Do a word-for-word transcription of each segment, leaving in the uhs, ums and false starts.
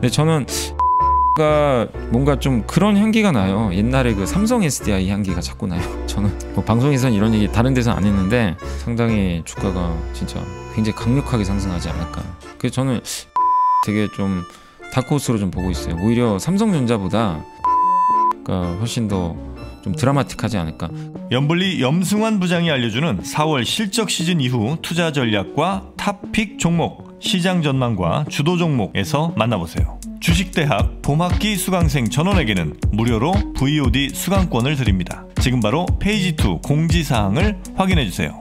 근데 저는 가 뭔가 좀 그런 향기가 나요. 옛날에 그 삼성 에스디아이 향기가 자꾸 나요. 저는 뭐 방송에서는 이런 얘기 다른 데서는 안 했는데 상당히 주가가 진짜 굉장히 강력하게 상승하지 않을까. 그래서 저는 되게 좀 다크호스로 좀 보고 있어요. 오히려 삼성전자보다 가 훨씬 더 좀 드라마틱하지 않을까. 염블리 염승환 부장이 알려주는 사월 실적 시즌 이후 투자 전략과 탑픽 종목, 시장 전망과 주도 종목에서 만나보세요. 주식대학 봄학기 수강생 전원에게는 무료로 브이오디 수강권을 드립니다. 지금 바로 페이지 이 공지사항을 확인해주세요.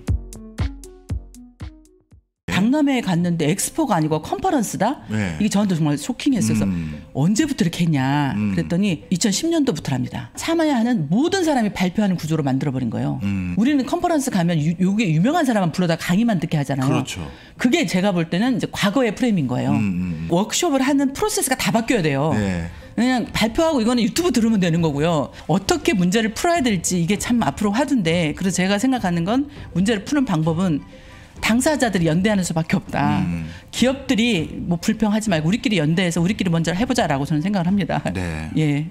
박람회에 갔는데 엑스포가 아니고 컨퍼런스다? 네. 이게 저한테 정말 쇼킹했어서 음. 언제부터 이렇게 했냐 음. 그랬더니 이천십 년도부터랍니다. 참여야 하는 모든 사람이 발표하는 구조로 만들어버린 거예요. 음. 우리는 컨퍼런스 가면 유, 요게 유명한 사람만 불러다 강의만 듣게 하잖아요. 그렇죠. 그게 제가 볼 때는 이제 과거의 프레임인 거예요. 음, 음. 워크숍을 하는 프로세스가 다 바뀌어야 돼요. 네. 그냥 발표하고 이거는 유튜브 들으면 되는 거고요. 어떻게 문제를 풀어야 될지 이게 참 앞으로 화두인데, 그래서 제가 생각하는 건 문제를 푸는 방법은 당사자들이 연대하는 수밖에 없다. 음. 기업들이 뭐 불평하지 말고 우리끼리 연대해서 우리끼리 먼저 해보자라고 저는 생각을 합니다. 네. 예.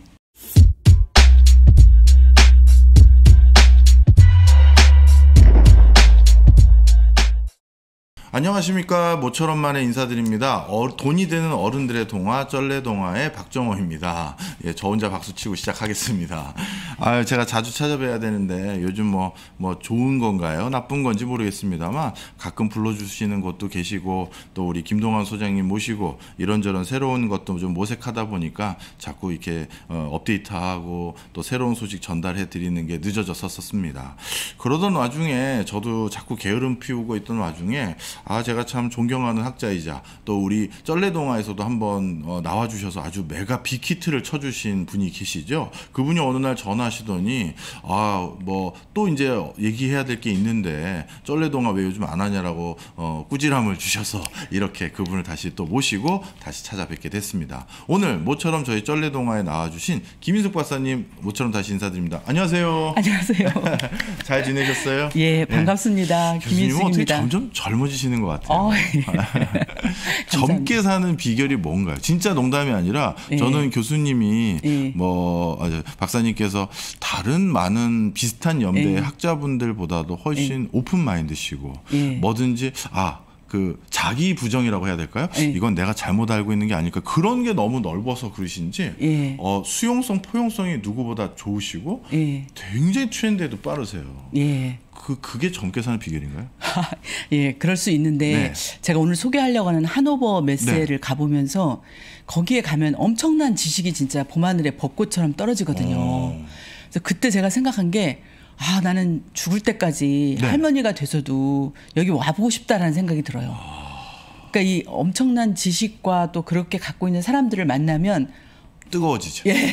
안녕하십니까. 모처럼 만에 인사드립니다. 어, 돈이 되는 어른들의 동화 쩔레동화의 박정호입니다. 예, 저 혼자 박수치고 시작하겠습니다. 아, 제가 자주 찾아뵈야 되는데 요즘 뭐, 뭐 좋은 건가요? 나쁜 건지 모르겠습니다만 가끔 불러주시는 곳도 계시고 또 우리 김동완 소장님 모시고 이런저런 새로운 것도 좀 모색하다 보니까 자꾸 이렇게 어, 업데이트하고 또 새로운 소식 전달해 드리는 게 늦어졌었습니다. 그러던 와중에 저도 자꾸 게으름 피우고 있던 와중에 아, 제가 참 존경하는 학자이자 또 우리 쩔레동화에서도 한번 어, 나와주셔서 아주 메가 빅히트를 쳐주신 분이 계시죠. 그분이 어느 날 전화하시더니 아, 뭐 또 이제 얘기해야 될 게 있는데 쩔레동화 왜 요즘 안 하냐라고 어, 꾸지람을 주셔서 이렇게 그분을 다시 또 모시고 다시 찾아뵙게 됐습니다. 오늘 모처럼 저희 쩔레동화에 나와주신 김인숙 박사님 모처럼 다시 인사드립니다. 안녕하세요. 안녕하세요. 잘 지내셨어요? 예, 반갑습니다. 네. 김인숙입니다. 어떻게 점점 젊어지시는 것 같아요. 어, 예. 젊게 사는 비결이 뭔가요? 진짜 농담이 아니라 예. 저는 교수님이 예. 뭐 박사님께서 다른 많은 비슷한 연배의 예. 학자분들보다도 훨씬 예. 오픈 마인드시고 예. 뭐든지 아 그 자기 부정이라고 해야 될까요? 예. 이건 내가 잘못 알고 있는 게 아닐까, 그런 게 너무 넓어서 그러신지 예. 어, 수용성 포용성이 누구보다 좋으시고 예. 굉장히 트렌드에도 빠르세요. 예. 그 그게 젊게 사는 비결인가요? 예, 그럴 수 있는데 네. 제가 오늘 소개하려고 하는 하노버 메세를 네. 가보면서 거기에 가면 엄청난 지식이 진짜 봄하늘의 벚꽃처럼 떨어지거든요. 오. 그래서 그때 제가 생각한 게 아, 나는 죽을 때까지 네. 할머니가 돼서도 여기 와보고 싶다라는 생각이 들어요. 그러니까 이 엄청난 지식과 또 그렇게 갖고 있는 사람들을 만나면 뜨거워지죠. 예.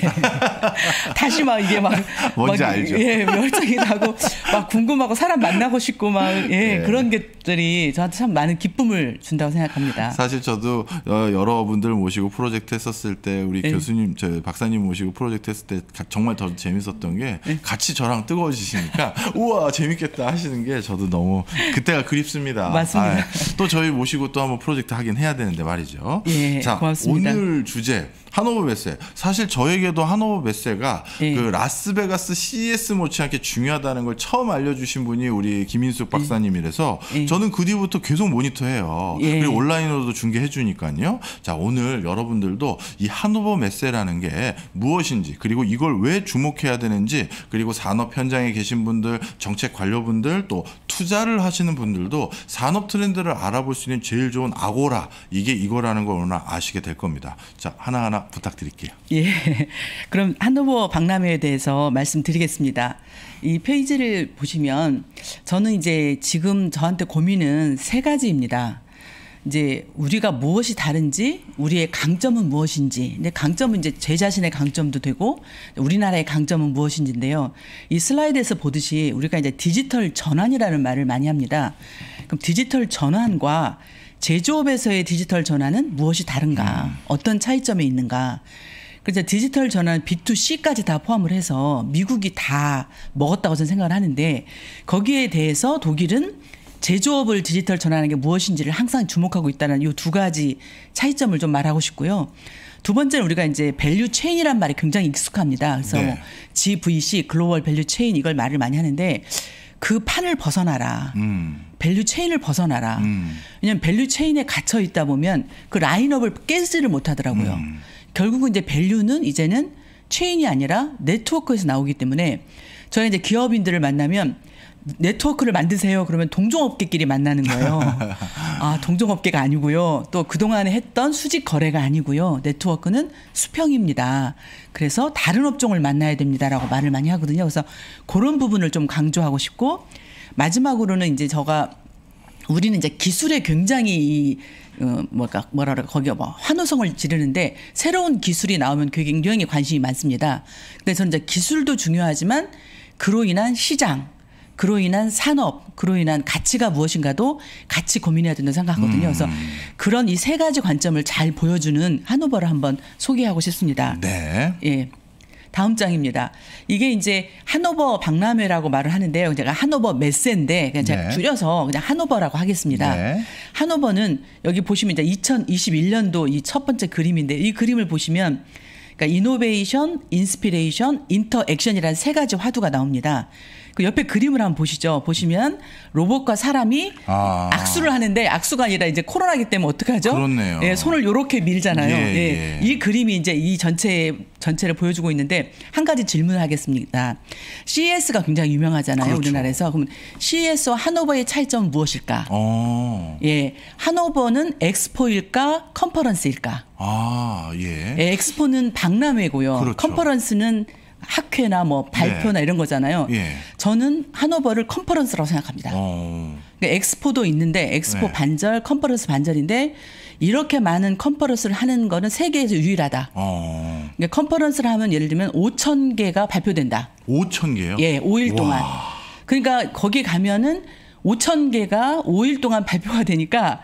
다시 막 이게 막 뭔지 막, 알죠. 예, 열정이 나고 막 궁금하고 사람 만나고 싶고 막 예, 네. 그런 것들이 저한테 참 많은 기쁨을 준다고 생각합니다. 사실 저도 여러분들 모시고 프로젝트 했었을 때 우리 네. 교수님, 저 박사님 모시고 프로젝트 했을 때 정말 더 재밌었던 게 네. 같이 저랑 뜨거워지시니까 우와 재밌겠다 하시는 게 저도 너무 그때가 그립습니다. 맞습니다. 아, 또 저희 모시고 또 한번 프로젝트 하긴 해야 되는데 말이죠. 예, 자, 고맙습니다. 오늘 주제 하노버 메세. 사실 저에게도 하노버 메세가 예. 그 라스베가스 씨이에스 못지않게 중요하다는 걸 처음 알려주신 분이 우리 김인숙 박사님이라서 예. 저는 그 뒤부터 계속 모니터해요. 예. 그리고 온라인으로도 중계해 주니까요. 자, 오늘 여러분들도 이 하노버 메세라는 게 무엇인지, 그리고 이걸 왜 주목해야 되는지, 그리고 산업 현장에 계신 분들, 정책 관료분들, 또 투자를 하시는 분들도 산업 트렌드를 알아볼 수 있는 제일 좋은 아고라, 이게 이거라는 걸 오늘 아시게 될 겁니다. 자, 하나하나 부탁드릴게요. 예, 그럼 하노버 박람회에 대해서 말씀드리겠습니다. 이 페이지를 보시면 저는 이제 지금 저한테 고민은 세 가지입니다. 이제 우리가 무엇이 다른지, 우리의 강점은 무엇인지, 근데 강점은 이제 제 자신의 강점도 되고 우리나라의 강점은 무엇인지인데요. 이 슬라이드에서 보듯이 우리가 이제 디지털 전환이라는 말을 많이 합니다. 그럼 디지털 전환과 제조업에서의 디지털 전환은 무엇이 다른가? 음. 어떤 차이점이 있는가? 그래서 디지털 전환 비투씨까지 다 포함을 해서 미국이 다 먹었다고 저는 생각을 하는데, 거기에 대해서 독일은 제조업을 디지털 전환하는 게 무엇인지를 항상 주목하고 있다는 이 두 가지 차이점을 좀 말하고 싶고요. 두 번째는 우리가 이제 밸류 체인이란 말이 굉장히 익숙합니다. 그래서 네. 뭐 지브이씨 글로벌 밸류 체인 이걸 말을 많이 하는데 그 판을 벗어나라. 음. 밸류 체인을 벗어나라. 음. 왜냐하면 밸류 체인에 갇혀 있다 보면 그 라인업을 깨지를 못하더라고요. 음. 결국은 이제 밸류는 이제는 체인이 아니라 네트워크에서 나오기 때문에 저희 이제 기업인들을 만나면 네트워크를 만드세요. 그러면 동종업계끼리 만나는 거예요. 아, 동종업계가 아니고요. 또 그동안에 했던 수직 거래가 아니고요. 네트워크는 수평입니다. 그래서 다른 업종을 만나야 됩니다라고 말을 많이 하거든요. 그래서 그런 부분을 좀 강조하고 싶고 마지막으로는 이제 제가 우리는 이제 기술에 굉장히 이 어, 뭐랄까, 뭐라 그럴까, 거기가 뭐, 환호성을 지르는데, 새로운 기술이 나오면 굉장히 관심이 많습니다. 그래서 이제 기술도 중요하지만, 그로 인한 시장, 그로 인한 산업, 그로 인한 가치가 무엇인가도 같이 고민해야 된다고 생각하거든요. 그래서 그런 이 세 가지 관점을 잘 보여주는 한오버를 한번 소개하고 싶습니다. 네. 예. 다음 장입니다. 이게 이제 한오버 박람회라고 말을 하는데요. 제가 한오버 메세인데 그냥 제가 네. 줄여서 그냥 한오버라고 하겠습니다. 네. 한오버는 여기 보시면 이제 이천이십일 년도 이 첫 번째 그림인데 이 그림을 보시면 그러니까 이노베이션, 인스피레이션, 인터액션이라는 세 가지 화두가 나옵니다. 그 옆에 그림을 한번 보시죠. 보시면 로봇과 사람이 아. 악수를 하는데 악수가 아니라 이제 코로나기 때문에 어떡하죠? 그렇네요. 예, 손을 요렇게 밀잖아요. 예, 예. 예. 이 그림이 이제 이 전체 전체를 보여주고 있는데 한 가지 질문을 하겠습니다. 씨이에스가 굉장히 유명하잖아요. 그렇죠. 우리나라에서. 그럼 씨이에스와 한오버의 차이점은 무엇일까? 어. 예, 한오버는 엑스포일까 컨퍼런스일까? 아, 예. 예, 엑스포는 박람회고요. 그렇죠. 컨퍼런스는 학회나 뭐 발표나 네. 이런 거잖아요. 예. 저는 한오버를 컨퍼런스라고 생각합니다. 어. 그러니까 엑스포도 있는데 엑스포 네. 반절, 컨퍼런스 반절인데 이렇게 많은 컨퍼런스를 하는 거는 세계에서 유일하다. 어. 그러니까 컨퍼런스를 하면 예를 들면 오천 개가 발표된다. 오천 개요? 예, 오 일 와. 동안. 그러니까 거기 가면은 오천 개가 오 일 동안 발표가 되니까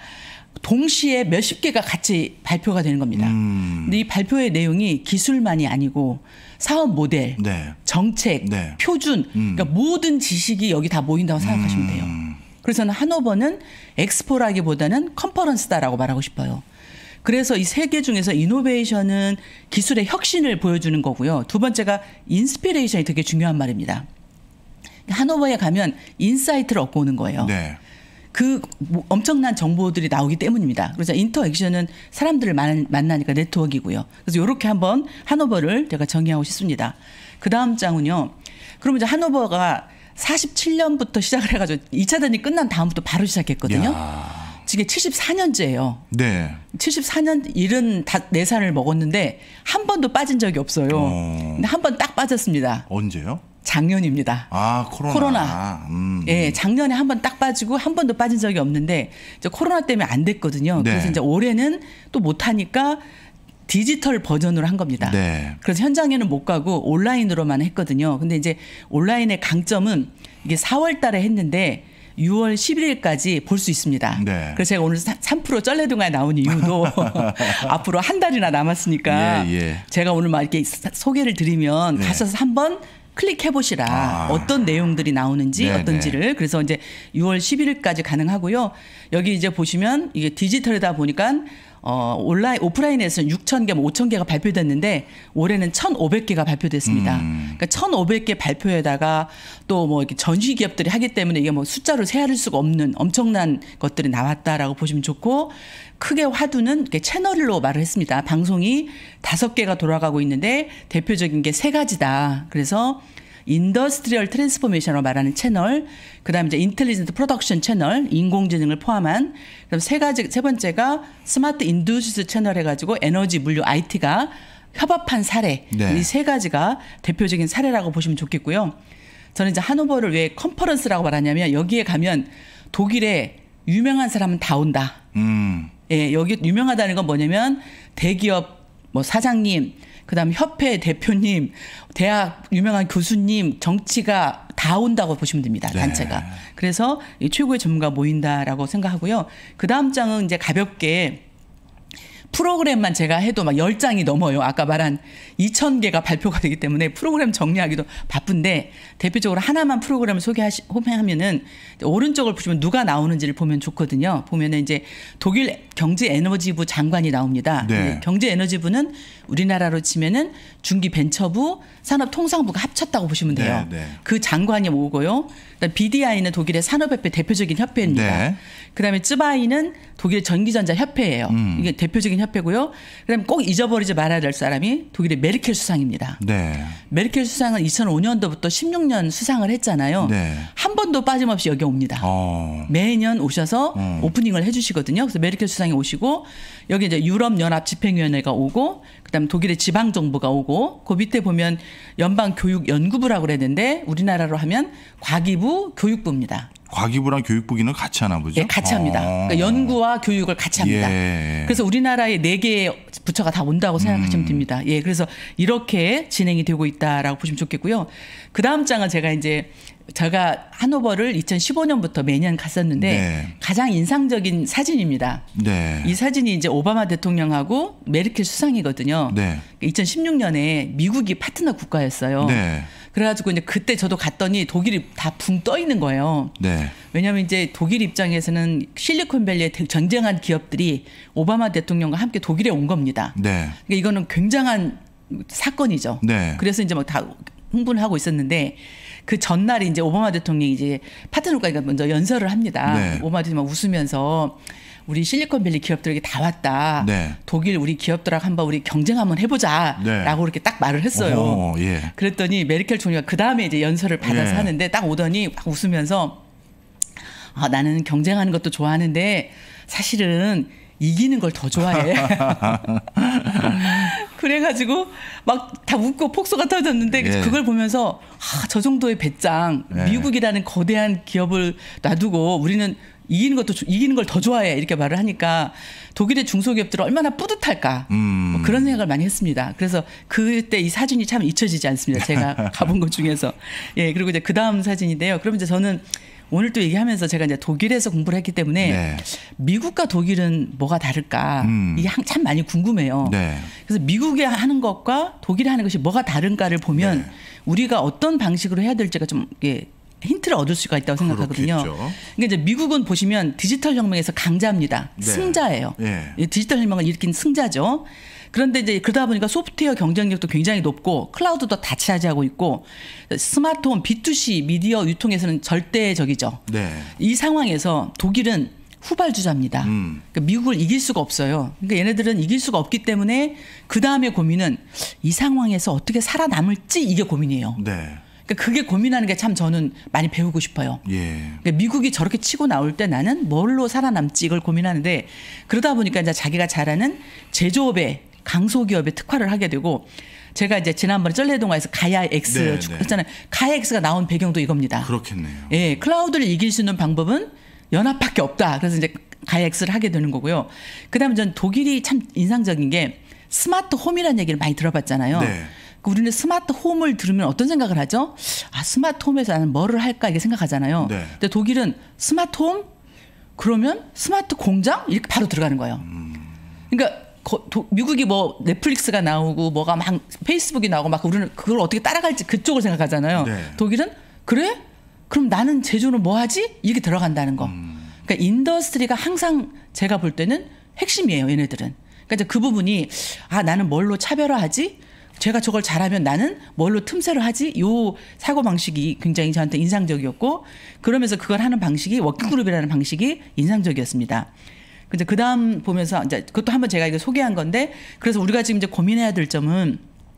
동시에 몇십 개가 같이 발표가 되는 겁니다. 음. 근데 이 발표의 내용이 기술만이 아니고 사업 모델, 네. 정책, 네. 표준, 음. 그러니까 모든 지식이 여기 다 모인다고 생각하시면 돼요. 그래서 저는 한오버는 엑스포라기보다는 컨퍼런스다라고 말하고 싶어요. 그래서 이 세 개 중에서 이노베이션은 기술의 혁신을 보여주는 거고요. 두 번째가 인스피레이션이 되게 중요한 말입니다. 한오버에 가면 인사이트를 얻고 오는 거예요. 네. 그 엄청난 정보들이 나오기 때문입니다. 그래서 인터액션은 사람들을 만, 만나니까 네트워크이고요. 그래서 이렇게 한번 한오버를 제가 정의하고 싶습니다. 그 다음 장은요. 그러면 이제 한오버가 사십칠 년부터 시작을 해가지고 이 차 대전이 끝난 다음부터 바로 시작했거든요. 야. 지금 칠십사 년째예요. 네. 칠십사 년 칠십사 살을 먹었는데 한 번도 빠진 적이 없어요. 어. 근데 한 번 딱 빠졌습니다. 언제요? 작년입니다. 아, 코로나. 코로나. 음. 예, 작년에 한 번 딱 빠지고 한 번도 빠진 적이 없는데 이제 코로나 때문에 안 됐거든요. 네. 그래서 이제 올해는 또 못 하니까 디지털 버전으로 한 겁니다. 네. 그래서 현장에는 못 가고 온라인으로만 했거든요. 근데 이제 온라인의 강점은 이게 사월 달에 했는데 유월 십일일까지 볼 수 있습니다. 네. 그래서 제가 오늘 삼 프로 쩔레동화에 나온 이유도 앞으로 한 달이나 남았으니까 예, 예. 제가 오늘 막 이렇게 소개를 드리면 네. 가셔서 한번 클릭해 보시라. 아. 어떤 내용들이 나오는지 네, 어떤지를. 그래서 이제 유월 십일일까지 가능하고요. 여기 이제 보시면 이게 디지털이다 보니까 어, 온라인, 오프라인에서는 육천 개, 뭐 오천 개가 발표됐는데 올해는 천오백 개가 발표됐습니다. 음. 그러니까 천오백 개 발표에다가 또 뭐 이렇게 전시 기업들이 하기 때문에 이게 뭐 숫자로 세할 수가 없는 엄청난 것들이 나왔다라고 보시면 좋고 크게 화두는 이렇게 채널로 말을 했습니다. 방송이 다섯 개가 돌아가고 있는데 대표적인 게 세 가지다. 그래서 인더스트리얼 트랜스포메이션으로 말하는 채널, 그다음에 이제 인텔리전트 프로덕션 채널, 인공지능을 포함한 그다음 세 가지 세 번째가 스마트 인두스 채널 해가지고 에너지, 물류, 아이티가 협업한 사례. 네. 이 세 가지가 대표적인 사례라고 보시면 좋겠고요. 저는 이제 한오버를 왜 컨퍼런스라고 말하냐면 여기에 가면 독일에 유명한 사람은 다 온다. 음. 예, 여기 유명하다는 건 뭐냐면 대기업 뭐 사장님, 그다음 협회 대표님, 대학 유명한 교수님, 정치가 다 온다고 보시면 됩니다. 네. 단체가. 그래서 이 최고의 전문가 모인다라고 생각하고요. 그다음 장은 이제 가볍게 프로그램만 제가 해도 막 열 장이 넘어요. 아까 말한 이천 개가 발표가 되기 때문에 프로그램 정리하기도 바쁜데 대표적으로 하나만 프로그램을 소개하시, 소개하면은 오른쪽을 보시면 누가 나오는지를 보면 좋거든요. 보면은 이제 독일 경제에너지부 장관이 나옵니다. 네. 경제에너지부는 우리나라로 치면은 중기벤처부, 산업통상부가 합쳤다고 보시면 돼요. 네, 네. 그 장관이 오고요. 그다음 비디아이는 독일의 산업협회 대표적인 협회입니다. 네. 그다음에 쯔바이는 독일의 전기전자 협회예요. 음. 이게 대표적인 협회고요. 그다음에 꼭 잊어버리지 말아야 될 사람이 독일의 메르켈 수상입니다. 네. 메르켈 수상은 이천오 년도부터 십육 년 수상을 했잖아요. 네. 한 번도 빠짐없이 여기 옵니다. 어. 매년 오셔서 음. 오프닝을 해주시거든요. 그래서 메르켈 수상이 오시고 여기 이제 유럽 연합 집행위원회가 오고 그다음 독일의 지방 정부가 오고 그 밑에 보면 연방 교육 연구부라고 그랬는데 우리나라로 하면 과기부 교육부입니다. 과기부랑 교육부기는 같이 하나 보죠? 예, 같이 합니다. 어. 그러니까 연구와 교육을 같이 합니다. 예. 그래서 우리나라에 네 개의 부처가 다 온다고 생각하시면 음. 됩니다. 예, 그래서 이렇게 진행이 되고 있다라고 보시면 좋겠고요. 그 다음 장은 제가 이제 제가 하노버를 이천십오 년부터 매년 갔었는데 네. 가장 인상적인 사진입니다. 네. 이 사진이 이제 오바마 대통령하고 메르켈 수상이거든요. 네. 이천십육 년에 미국이 파트너 국가였어요. 네. 그래가지고 이제 그때 저도 갔더니 독일이 다 붕 떠 있는 거예요. 네. 왜냐하면 이제 독일 입장에서는 실리콘밸리에 전쟁한 기업들이 오바마 대통령과 함께 독일에 온 겁니다. 네. 그러니까 이거는 굉장한 사건이죠. 네. 그래서 이제 막 다 흥분을 하고 있었는데 그 전날에 이제 오바마 대통령이 이제 파트너국가 먼저 연설을 합니다. 네. 오바마 대통령이 막 웃으면서 우리 실리콘밸리 기업들에게 다 왔다. 네. 독일 우리 기업들하고 한번 우리 경쟁 한번 해보자라고 네. 이렇게 딱 말을 했어요. 오, 예. 그랬더니 메르켈 총리가 그 다음에 이제 연설을 받아서 예. 하는데 딱 오더니 막 웃으면서 아, 나는 경쟁하는 것도 좋아하는데 사실은 이기는 걸 더 좋아해. 그래가지고 막 다 웃고 폭소가 터졌는데 예. 그걸 보면서 아, 저 정도의 배짱 예. 미국이라는 거대한 기업을 놔두고 우리는 이기는 것도 이기는 걸 더 좋아해 이렇게 말을 하니까 독일의 중소기업들은 얼마나 뿌듯할까 음. 뭐 그런 생각을 많이 했습니다. 그래서 그때 이 사진이 참 잊혀지지 않습니다. 제가 가본 것 중에서 예 그리고 이제 그 다음 사진인데요. 그럼 이제 저는 오늘 또 얘기하면서 제가 이제 독일에서 공부를 했기 때문에 네. 미국과 독일은 뭐가 다를까 음. 이게 참 많이 궁금해요. 네. 그래서 미국에 하는 것과 독일에 하는 것이 뭐가 다른가를 보면 네. 우리가 어떤 방식으로 해야 될지가 좀 예, 힌트를 얻을 수가 있다고 생각하거든요. 그렇겠죠. 그러니까 이제 미국은 보시면 디지털 혁명에서 강자입니다. 네. 승자예요. 예. 이 디지털 혁명을 일으킨 승자죠. 그런데 이제 그러다 보니까 소프트웨어 경쟁력도 굉장히 높고 클라우드도 다 차지하고 있고 스마트홈 비투씨 미디어 유통에서는 절대적이죠. 네. 이 상황에서 독일은 후발주자입니다. 음. 그러니까 미국을 이길 수가 없어요. 그러니까 얘네들은 이길 수가 없기 때문에 그 다음에 고민은 이 상황에서 어떻게 살아남을지 이게 고민이에요. 네. 그러니까 그게 고민하는 게 참 저는 많이 배우고 싶어요. 예. 그러니까 미국이 저렇게 치고 나올 때 나는 뭘로 살아남지 이걸 고민하는데 그러다 보니까 이제 자기가 잘하는 제조업에 강소기업에 특화를 하게 되고 제가 이제 지난번에 쩔레동화에서 가야 X 네, 쭉 네. 했잖아요. 가야 X가 나온 배경도 이겁니다. 그렇겠네요. 예, 클라우드를 이길 수 있는 방법은 연합밖에 없다. 그래서 이제 가야 X를 하게 되는 거고요. 그다음에 전 독일이 참 인상적인 게 스마트 홈이라는 얘기를 많이 들어봤잖아요. 네. 우리는 스마트 홈을 들으면 어떤 생각을 하죠? 아, 스마트 홈에서 나는 뭐를 할까 이렇게 생각하잖아요. 네. 근데 독일은 스마트 홈 그러면 스마트 공장 이렇게 바로 들어가는 거예요. 그러니까 거, 도, 미국이 뭐 넷플릭스가 나오고 뭐가 막 페이스북이 나오고 막 우리는 그걸 어떻게 따라갈지 그쪽을 생각하잖아요. 네. 독일은 그래? 그럼 나는 제조는 뭐 하지? 이렇게 들어간다는 거. 음. 그러니까 인더스트리가 항상 제가 볼 때는 핵심이에요. 얘네들은. 그러니까 이제 그 부분이 아 나는 뭘로 차별화하지? 제가 저걸 잘하면 나는 뭘로 틈새를 하지? 요 사고방식이 굉장히 저한테 인상적이었고 그러면서 그걸 하는 방식이 워킹그룹이라는 방식이 인상적이었습니다. 이제 그 다음 보면서 이제 그것도 한번 제가 이거 소개한 건데 그래서 우리가 지금 이제 고민해야 될 점은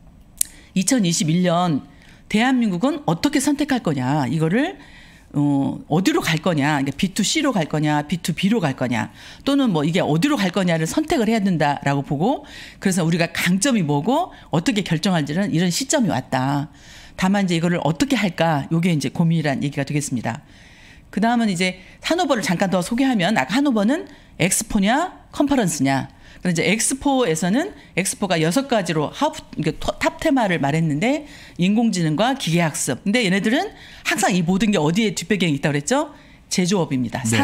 이천이십일 년 대한민국은 어떻게 선택할 거냐 이거를 어, 어디로 갈 거냐 그러니까 비투씨로 갈 거냐 비투비로 갈 거냐 또는 뭐 이게 어디로 갈 거냐를 선택을 해야 된다라고 보고 그래서 우리가 강점이 뭐고 어떻게 결정할지는 이런 시점이 왔다. 다만 이제 이거를 어떻게 할까 요게 이제 고민이란 얘기가 되겠습니다. 그 다음은 이제 하노버를 잠깐 더 소개하면 아까 하노버는 엑스포냐 컨퍼런스냐. 그런데 이제 엑스포에서는 엑스포가 여섯 가지로 탑, 탑 테마를 말했는데 인공지능과 기계학습. 근데 얘네들은 항상 이 모든 게 어디에 뒷배경이 있다고 그랬죠? 제조업입니다. 산업. 네.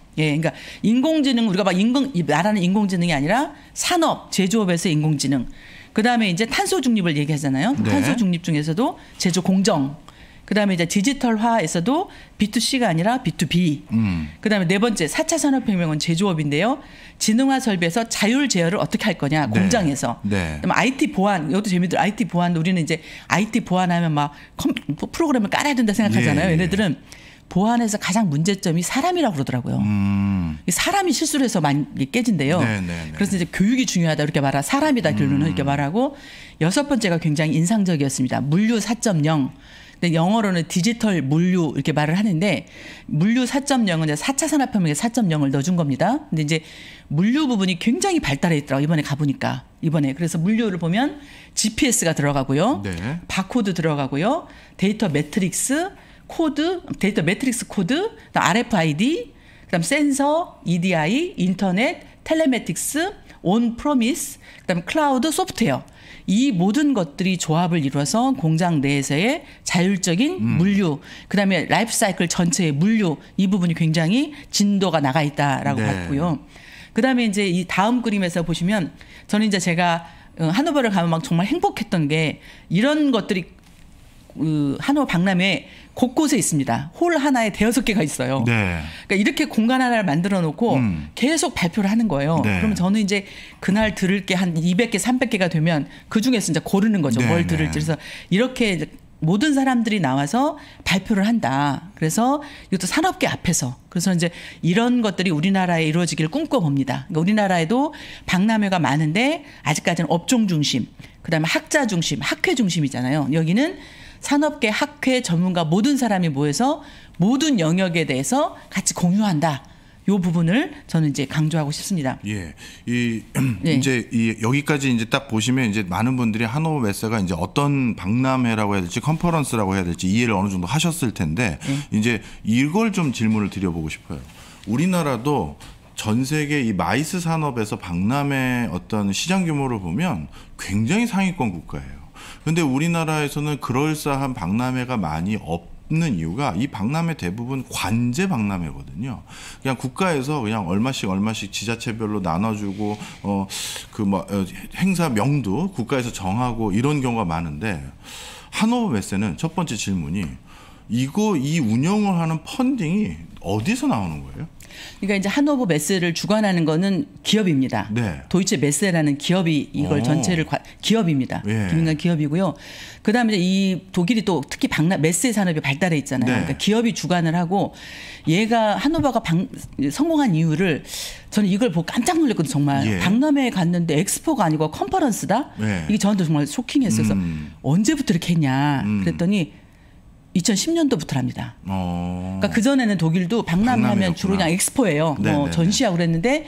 예, 그러니까 인공지능 우리가 막 인공 말하는 인공지능이 아니라 산업, 제조업에서 인공지능. 그다음에 이제 탄소 중립을 얘기하잖아요. 네. 탄소 중립 중에서도 제조 공정. 그다음에 이제 디지털화에서도 비투씨가 아니라 비투비. 음. 그다음에 네 번째 사 차 산업혁명은 제조업인데요. 지능화 설비에서 자율 제어를 어떻게 할 거냐 네. 공장에서. 네. 그다음에 아이티 보안 이것도 재미들. 아이티 보안 우리는 이제 아이티 보안하면 막 컴, 프로그램을 깔아야 된다 생각하잖아요. 예, 예. 얘네들은 보안에서 가장 문제점이 사람이라고 그러더라고요. 음. 사람이 실수를 해서 많이 깨진대요. 네, 네, 네. 그래서 이제 교육이 중요하다 이렇게 말하 사람이다 결론은 음. 이렇게 말하고 여섯 번째가 굉장히 인상적이었습니다. 물류 사 점 영. 근데 영어로는 디지털 물류 이렇게 말을 하는데 물류 사 점 영은 이제 사 차 산업혁명에 사 점 영을 넣어준 겁니다. 근데 이제 물류 부분이 굉장히 발달해 있더라고요. 이번에 가보니까. 이번에. 그래서 물류를 보면 지피에스가 들어가고요. 네. 바코드 들어가고요. 데이터 매트릭스, 코드, 데이터 매트릭스 코드, 알에프아이디, 그다음 센서, 이디아이, 인터넷, 텔레매틱스, 온 프로미스, 그다음 클라우드 소프트웨어. 이 모든 것들이 조합을 이루어서 공장 내에서의 자율적인 음. 물류, 그다음에 라이프 사이클 전체의 물류 이 부분이 굉장히 진도가 나가 있다라고 네. 봤고요. 그다음에 이제 이 다음 그림에서 보시면 저는 이제 제가 하노버를 가면 막 정말 행복했던 게 이런 것들이 그 하노버 박람회 곳곳에 있습니다. 홀 하나에 대여섯 개가 있어요. 네. 그러니까 이렇게 공간 하나를 만들어 놓고 음. 계속 발표를 하는 거예요. 네. 그러면 저는 이제 그날 들을 게 한 이백 개, 삼백 개가 되면 그 중에서 이제 고르는 거죠. 네, 뭘 네. 들을지. 그래서 이렇게 이제 모든 사람들이 나와서 발표를 한다. 그래서 이것도 산업계 앞에서. 그래서 이제 이런 것들이 우리나라에 이루어지기를 꿈꿔봅니다. 그러니까 우리나라에도 박람회가 많은데 아직까지는 업종 중심, 그다음에 학자 중심, 학회 중심이잖아요. 여기는 산업계, 학회, 전문가 모든 사람이 모여서 모든 영역에 대해서 같이 공유한다. 요 부분을 저는 이제 강조하고 싶습니다. 예, 이 네. 이제 이 여기까지 이제 딱 보시면 이제 많은 분들이 하노버 메세가 이제 어떤 박람회라고 해야 될지 컨퍼런스라고 해야 될지 이해를 어느 정도 하셨을 텐데 네. 이제 이걸 좀 질문을 드려보고 싶어요. 우리나라도 전 세계 이 마이스 산업에서 박람회 어떤 시장 규모를 보면 굉장히 상위권 국가예요. 근데 우리나라에서는 그럴싸한 박람회가 많이 없는 이유가 이 박람회 대부분 관제 박람회거든요. 그냥 국가에서 그냥 얼마씩 얼마씩 지자체별로 나눠주고 어 그 뭐 행사 명도 국가에서 정하고 이런 경우가 많은데 하노버 메세는 첫 번째 질문이 이거 이 운영을 하는 펀딩이 어디서 나오는 거예요? 그러니까 이제 하노버 메스를 주관하는 거는 기업입니다. 네. 도이체 메스라는 기업이 이걸 오. 전체를 관, 기업입니다. 예. 민간 기업이고요. 그다음에 이제 이 독일이 또 특히 박람 메스 산업이 발달해 있잖아요. 네. 그러니까 기업이 주관을 하고 얘가 하노버가 방, 성공한 이유를 저는 이걸 보고 깜짝 놀랐거든요. 정말 예. 박람회에 갔는데 엑스포가 아니고 컨퍼런스다. 네. 이게 저한테 정말 쇼킹했어서 음. 언제부터 이렇게 했냐. 음. 그랬더니 이천십 년도부터랍니다. 어. 그러니까 그 전에는 독일도 박람회 하면 주로 그냥 엑스포예요. 네, 뭐 네, 전시하고 그랬는데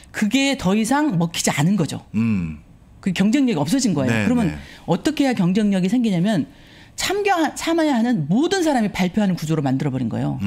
그게 더 이상 먹히지 않은 거죠. 음. 그 경쟁력이 없어진 거예요. 네, 그러면 네. 어떻게 해야 경쟁력이 생기냐면 참가 참아야 하는 모든 사람이 발표하는 구조로 만들어 버린 거예요.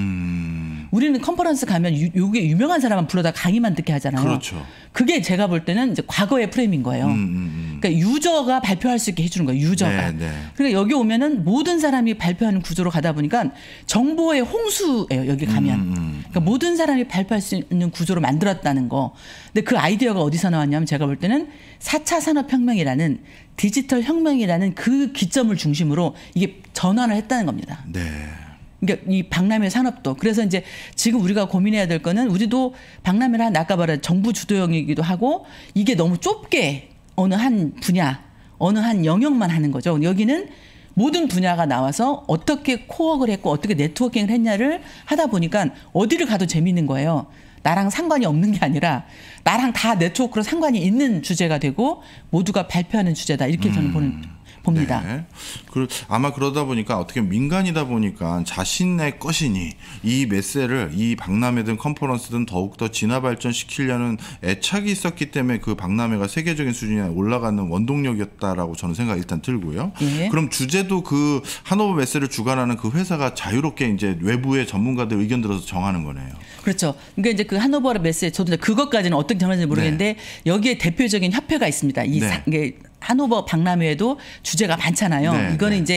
음. 우리는 컨퍼런스 가면 유, 요게 유명한 사람만 불러다 강의만 듣게 하잖아요. 그렇죠. 그게 제가 볼 때는 이제 과거의 프레임인 거예요. 음, 음, 그러니까 유저가 발표할 수 있게 해주는 거예요. 유저가. 네, 네. 그러니까 여기 오면은 모든 사람이 발표하는 구조로 가다 보니까 정보의 홍수예요. 여기 가면. 음, 음. 그러니까 모든 사람이 발표할 수 있는 구조로 만들었다는 거. 근데 그 아이디어가 어디서 나왔냐면 제가 볼 때는 사 차 산업혁명이라는 디지털 혁명이라는 그 기점을 중심으로 이게 전환을 했다는 겁니다. 네. 그러니까 이 박람회 산업도 그래서 이제 지금 우리가 고민해야 될 거는 우리도 박람회를 한 아까 말한 정부 주도형이기도 하고 이게 너무 좁게 어느 한 분야 어느 한 영역만 하는 거죠. 여기는 모든 분야가 나와서 어떻게 코워크를 했고 어떻게 네트워킹을 했냐를 하다 보니까 어디를 가도 재밌는 거예요. 나랑 상관이 없는 게 아니라 나랑 다 네트워크로 상관이 있는 주제가 되고 모두가 발표하는 주제다 이렇게 저는 보는 봅니다. 네. 그 아마 그러다 보니까 어떻게 민간이다 보니까 자신의 것이니 이 메세를 이 박람회든 컨퍼런스든 더욱더 진화 발전시키려는 애착이 있었기 때문에 그 박람회가 세계적인 수준에 올라가는 원동력이었다라고 저는 생각이 일단 들고요. 예. 그럼 주제도 그 하노버 메세를 주관하는 그 회사가 자유롭게 이제 외부의 전문가들 의견 들어서 정하는 거네요. 그렇죠. 그러니까 이제 그 하노버 메세 저도 이제 그것까지는 어떻게 정하는지 모르겠는데 여기에 대표적인 협회가 있습니다. 이 네. 사, 이게 하노버 박람회에도 주제가 많잖아요. 네, 이거는 네. 이제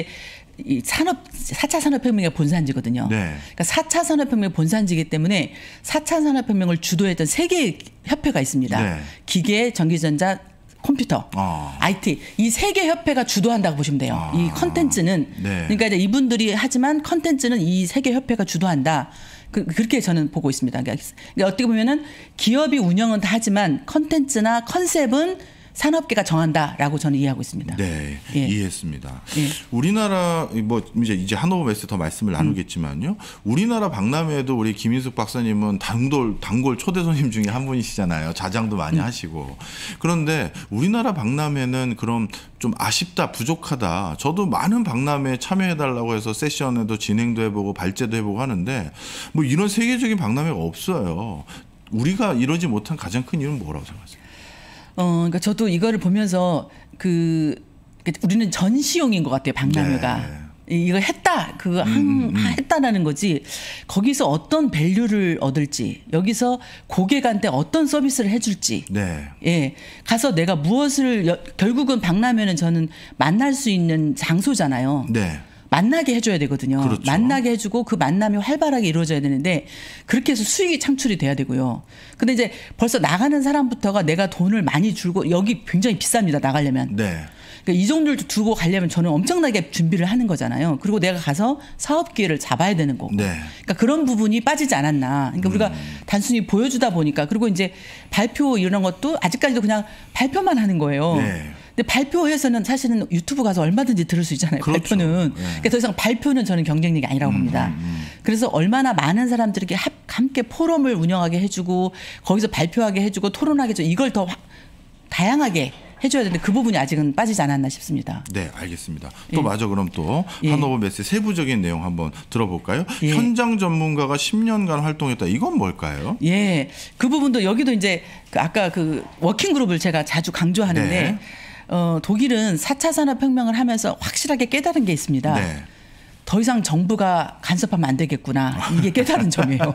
이 산업 사 차 산업혁명의 본산지거든요. 네. 그러니까 사 차 산업혁명의 본산지이기 때문에 사 차 산업혁명을 주도했던 세 개의 협회가 있습니다. 네. 기계, 전기전자, 컴퓨터, 아. 아이티 이 세 개 협회가 주도한다고 보시면 돼요. 아. 이 컨텐츠는 네. 그러니까 이제 이분들이 하지만 컨텐츠는 이 세 개 협회가 주도한다. 그, 그렇게 저는 보고 있습니다. 그러니까 어떻게 보면은 기업이 운영은 다 하지만 컨텐츠나 컨셉은 산업계가 정한다라고 저는 이해하고 있습니다. 네, 예. 이해했습니다. 예. 우리나라 뭐 이제 이제 한오버 매스 더 말씀을 나누겠지만요. 우리나라 박람회에도 우리 김인숙 박사님은 단골 단골 초대 손님 중에 한 분이시잖아요. 자장도 많이 음. 하시고. 그런데 우리나라 박람회는 그럼 좀 아쉽다, 부족하다. 저도 많은 박람회에 참여해달라고 해서 세션에도 진행도 해보고 발제도 해보고 하는데 뭐 이런 세계적인 박람회가 없어요. 우리가 이러지 못한 가장 큰 이유는 뭐라고 생각하세요? 어, 그러니까 저도 이거를 보면서 그 우리는 전시용인 것 같아요. 박람회가. 네. 이거 했다, 그거 한, 음, 음. 했다라는 거지. 거기서 어떤 밸류를 얻을지, 여기서 고객한테 어떤 서비스를 해줄지. 네. 예, 가서 내가 무엇을 여, 결국은 박람회는 저는 만날 수 있는 장소잖아요. 네. 만나게 해줘야 되거든요. 그렇죠. 만나게 해주고 그 만남이 활발하게 이루어져야 되는데 그렇게 해서 수익이 창출이 돼야 되고요. 근데 이제 벌써 나가는 사람부터가 내가 돈을 많이 줄고 여기 굉장히 비쌉니다. 나가려면. 네. 그러니까 이 정도를 두고 가려면 저는 엄청나게 준비를 하는 거잖아요. 그리고 내가 가서 사업 기회를 잡아야 되는 거고. 네. 그러니까 그런 부분이 빠지지 않았나. 그러니까 우리가 음. 단순히 보여주다 보니까 그리고 이제 발표 이런 것도 아직까지도 그냥 발표만 하는 거예요. 네. 근데 발표해서는 사실은 유튜브 가서 얼마든지 들을 수 있잖아요. 그렇죠. 발표는. 네. 그러니까 더 이상 발표는 저는 경쟁력이 아니라고 봅니다. 음, 음. 그래서 얼마나 많은 사람들에게 합- 함께 포럼을 운영하게 해주고 거기서 발표하게 해주고 토론하게 해주고 이걸 더 확- 다양하게 해줘야 되는데 그 부분이 아직은 빠지지 않았나 싶습니다. 네, 알겠습니다. 또 예. 마저 그럼 또 예. 한오버 매스의 세부적인 내용 한번 들어볼까요? 예. 현장 전문가가 십 년간 활동했다. 이건 뭘까요? 예, 그 부분도 여기도 이제 그 아까 그 워킹 그룹을 제가 자주 강조하는데 네. 어, 독일은 사 차 산업혁명을 하면서 확실하게 깨달은 게 있습니다. 네. 더 이상 정부가 간섭하면 안 되겠구나. 이게 깨달은 점이에요.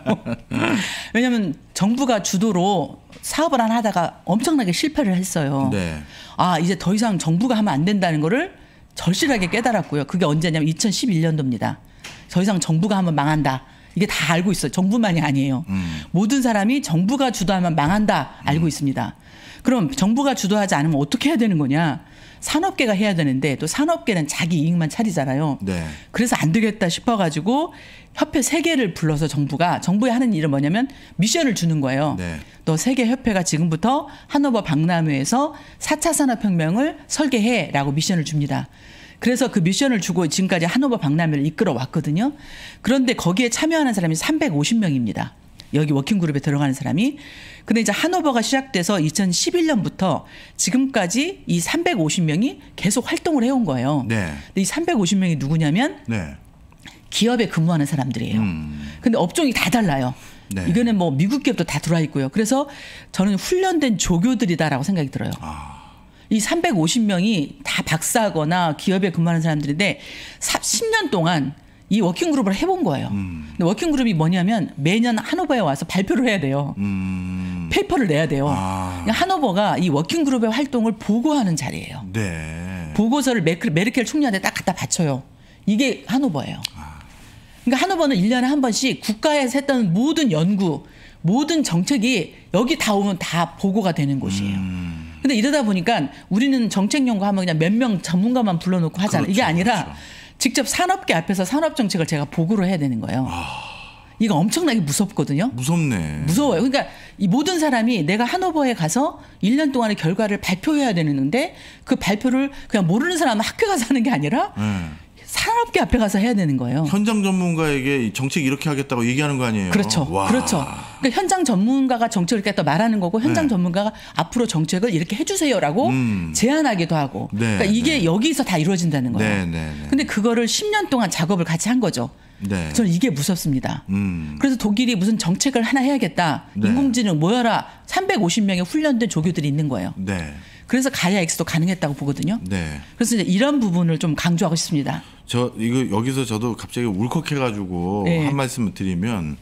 왜냐하면 정부가 주도로 사업을 하나 하다가 엄청나게 실패를 했어요. 네. 아, 이제 더 이상 정부가 하면 안 된다는 거를 절실하게 깨달았고요. 그게 언제냐면 이천십일 년도입니다. 더 이상 정부가 하면 망한다. 이게 다 알고 있어요. 정부만이 아니에요. 음. 모든 사람이 정부가 주도하면 망한다 알고 있습니다. 그럼 정부가 주도하지 않으면 어떻게 해야 되는 거냐? 산업계가 해야 되는데 또 산업계는 자기 이익만 차리잖아요. 네. 그래서 안 되겠다 싶어가지고 협회 세 개를 불러서 정부가 정부에 하는 일은 뭐냐면 미션을 주는 거예요. 네. 너 세계 협회가 지금부터 한오버 박람회에서 사 차 산업혁명을 설계해라고 미션을 줍니다. 그래서 그 미션을 주고 지금까지 한오버 박람회를 이끌어 왔거든요. 그런데 거기에 참여하는 사람이 삼백오십 명입니다. 여기 워킹그룹에 들어가는 사람이. 근데 이제 한오버가 시작돼서 이천십일 년부터 지금까지 이 삼백오십 명이 계속 활동을 해온 거예요. 네. 근데 이 삼백오십 명이 누구냐면 네. 기업에 근무하는 사람들이에요. 음. 근데 업종이 다 달라요. 네. 이거는 뭐 미국 기업도 다 들어와 있고요. 그래서 저는 훈련된 조교들이다라고 생각이 들어요. 아. 이 삼백오십 명이 다 박사거나 기업에 근무하는 사람들인데 십 년 동안 이 워킹그룹을 해본 거예요. 음. 근데 워킹그룹이 뭐냐면 매년 한오버에 와서 발표를 해야 돼요. 음. 페이퍼를 내야 돼요. 아. 한오버가 이 워킹그룹의 활동을 보고하는 자리예요. 네. 보고서를 메르켈, 메르켈 총리한테 딱 갖다 바쳐요. 이게 한오버예요. 그러니까 한오버는 일 년에 한 번씩 국가에서 했던 모든 연구, 모든 정책이 여기 다 오면 다 보고가 되는 곳이에요. 음. 근데 이러다 보니까 우리는 정책 연구하면 그냥 몇 명 전문가만 불러놓고 하잖아요. 그렇죠, 이게 아니라 그렇죠. 직접 산업계 앞에서 산업 정책을 제가 보고를 해야 되는 거예요. 아. 이거 엄청나게 무섭거든요. 무섭네. 무서워요. 그러니까 이 모든 사람이 내가 한오버에 가서 일 년 동안의 결과를 발표해야 되는데 그 발표를 그냥 모르는 사람은 학교 가서 하는 게 아니라 네. 산업계 앞에 가서 해야 되는 거예요. 현장 전문가에게 정책 이렇게 하겠다고 얘기하는 거 아니에요? 그렇죠. 와. 그렇죠. 그러니까 현장 전문가가 정책을 이렇게 또 말하는 거고 현장 네. 전문가가 앞으로 정책을 이렇게 해주세요라고 음. 제안하기도 하고. 네, 그러니까 이게 네. 여기서 다 이루어진다는 거예요. 네, 네, 네. 근데 그거를 십 년 동안 작업을 같이 한 거죠. 네. 저는 이게 무섭습니다. 음. 그래서 독일이 무슨 정책을 하나 해야겠다. 네. 인공지능 모여라. 삼백오십 명의 훈련된 조교들이 있는 거예요. 네. 그래서 가야 엑스도 가능했다고 보거든요. 네. 그래서 이제 이런 부분을 좀 강조하고 싶습니다. 저 이거 여기서 저도 갑자기 울컥해가지고 네. 한 말씀을 드리면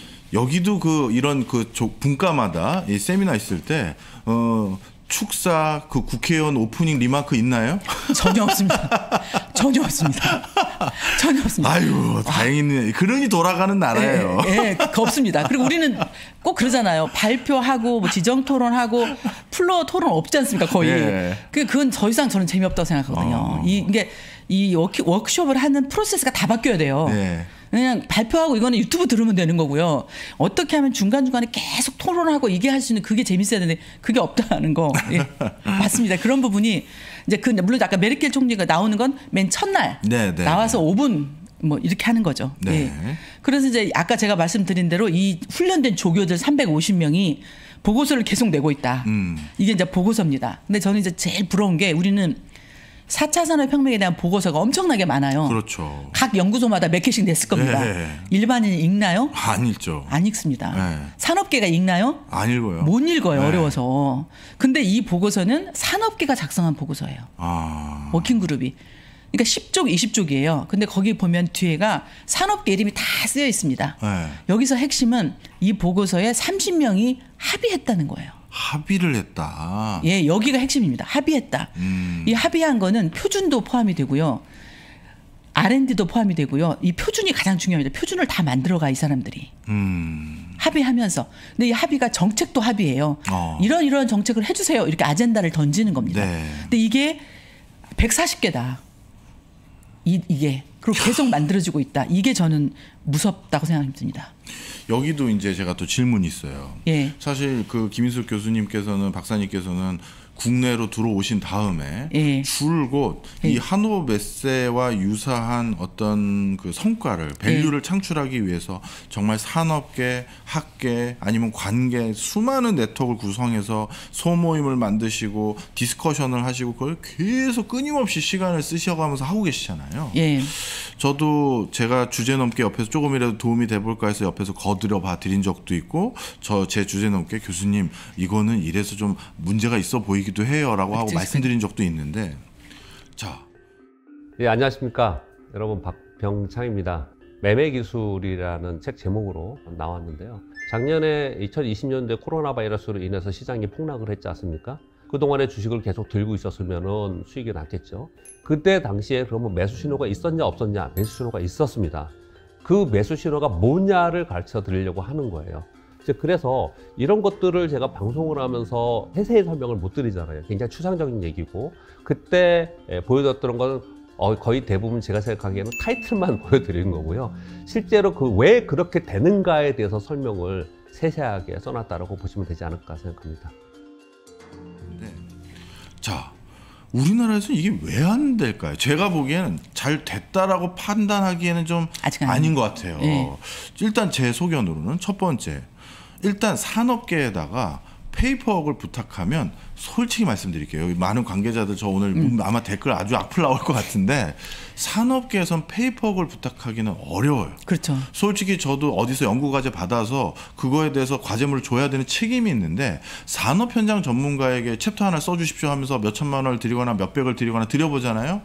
여기도 그 이런 그 조- 분과마다 이 세미나 있을 때 어. 축사 그 국회의원 오프닝 리마크 있나요? 전혀 없습니다. 전혀 없습니다. 전혀 없습니다. 아유, 다행이네. 그러니 돌아가는 나라예요. 예, 예, 그 없습니다. 그리고 우리는 꼭 그러잖아요. 발표하고 뭐 지정 토론하고 플로어 토론 없지 않습니까? 거의. 예. 그 그건 더 이상 저는 재미없다고 생각하거든요. 어. 이, 이게 이 워크, 워크숍을 하는 프로세스가 다 바뀌어야 돼요. 네. 그냥 발표하고 이거는 유튜브 들으면 되는 거고요. 어떻게 하면 중간중간에 계속 토론하고 이게 할 수 있는 그게 재밌어야 되는데 그게 없다는 거. 예. 맞습니다. 그런 부분이 이제 그 물론 아까 메르켈 총리가 나오는 건 맨 첫날 네, 네, 나와서 오 분 뭐 이렇게 하는 거죠. 네. 예. 그래서 이제 아까 제가 말씀드린 대로 이 훈련된 조교들 삼백오십 명이 보고서를 계속 내고 있다. 음. 이게 이제 보고서입니다. 근데 저는 이제 제일 부러운 게 우리는 사 차 산업혁명에 대한 보고서가 엄청나게 많아요. 그렇죠. 각 연구소마다 몇 개씩 냈을 겁니다. 네. 일반인이 읽나요? 안 읽죠. 안 읽습니다. 네. 산업계가 읽나요? 안 읽어요. 못 읽어요. 네. 어려워서. 근데 이 보고서는 산업계가 작성한 보고서예요. 아. 워킹그룹이. 그러니까 십 쪽, 이십 쪽이에요. 근데 거기 보면 뒤에가 산업계 이름이 다 쓰여 있습니다. 네. 여기서 핵심은 이 보고서에 삼십 명이 합의했다는 거예요. 합의를 했다. 예, 여기가 핵심입니다. 합의했다. 음. 이 합의한 거는 표준도 포함이 되고요. 알 앤 디도 포함이 되고요. 이 표준이 가장 중요합니다. 표준을 다 만들어가 이 사람들이. 음. 합의하면서. 근데 이 합의가 정책도 합의예요. 어. 이런 이런 정책을 해주세요. 이렇게 아젠다를 던지는 겁니다. 네. 근데 이게 백사십 개다. 이, 이게. 그리고 계속 만들어지고 있다. 이게 저는 무섭다고 생각합니다. 여기도 이제 제가 또 질문이 있어요. 예. 사실 그 김인숙 교수님께서는 박사님께서는 국내로 들어오신 다음에 예. 줄곧 예. 이 한호 메세와 유사한 어떤 그 성과를 밸류를 창출하기 위해서 정말 산업계, 학계 아니면 관계 수많은 네트워크를 구성해서 소모임을 만드시고 디스커션을 하시고 그걸 계속 끊임없이 시간을 쓰셔가면서 하고 계시잖아요. 예. 저도 제가 주제 넘게 옆에서 조금이라도 도움이 돼볼까 해서 옆에서 거들여 봐 드린 적도 있고 저 제 주제 넘게 교수님 이거는 이래서 좀 문제가 있어 보이기도 해요라고 하고 그치, 말씀드린 적도 있는데 자 예, 안녕하십니까. 여러분 박병창입니다. 매매기술이라는 책 제목으로 나왔는데요. 작년에 이천이십 년도에 코로나 바이러스로 인해서 시장이 폭락을 했지 않습니까? 그동안에 주식을 계속 들고 있었으면 수익이 났겠죠. 그때 당시에 그러면 매수 신호가 있었냐 없었냐? 매수 신호가 있었습니다. 그 매수 신호가 뭐냐를 가르쳐 드리려고 하는 거예요. 그래서 이런 것들을 제가 방송을 하면서 세세히 설명을 못 드리잖아요. 굉장히 추상적인 얘기고 그때 보여줬던 건 거의 대부분 제가 생각하기에는 타이틀만 보여드리는 거고요. 실제로 그 왜 그렇게 되는가에 대해서 설명을 세세하게 써놨다고 보시면 되지 않을까 생각합니다. 네. 자 우리나라에서 이게 왜 안 될까요? 제가 보기에는 잘 됐다라고 판단하기에는 좀 아직은 아닌 것 같아요. 네. 일단 제 소견으로는 첫 번째 일단 산업계에다가 페이퍼웍을 부탁하면 솔직히 말씀드릴게요. 여기 많은 관계자들 저 오늘 음. 아마 댓글 아주 악플 나올 것 같은데 산업계에선 페이퍼웍을 부탁하기는 어려워요. 그렇죠. 솔직히 저도 어디서 연구과제 받아서 그거에 대해서 과제물을 줘야 되는 책임이 있는데 산업 현장 전문가에게 챕터 하나 써주십시오 하면서 몇 천만 원을 드리거나 몇백을 드리거나 드려보잖아요.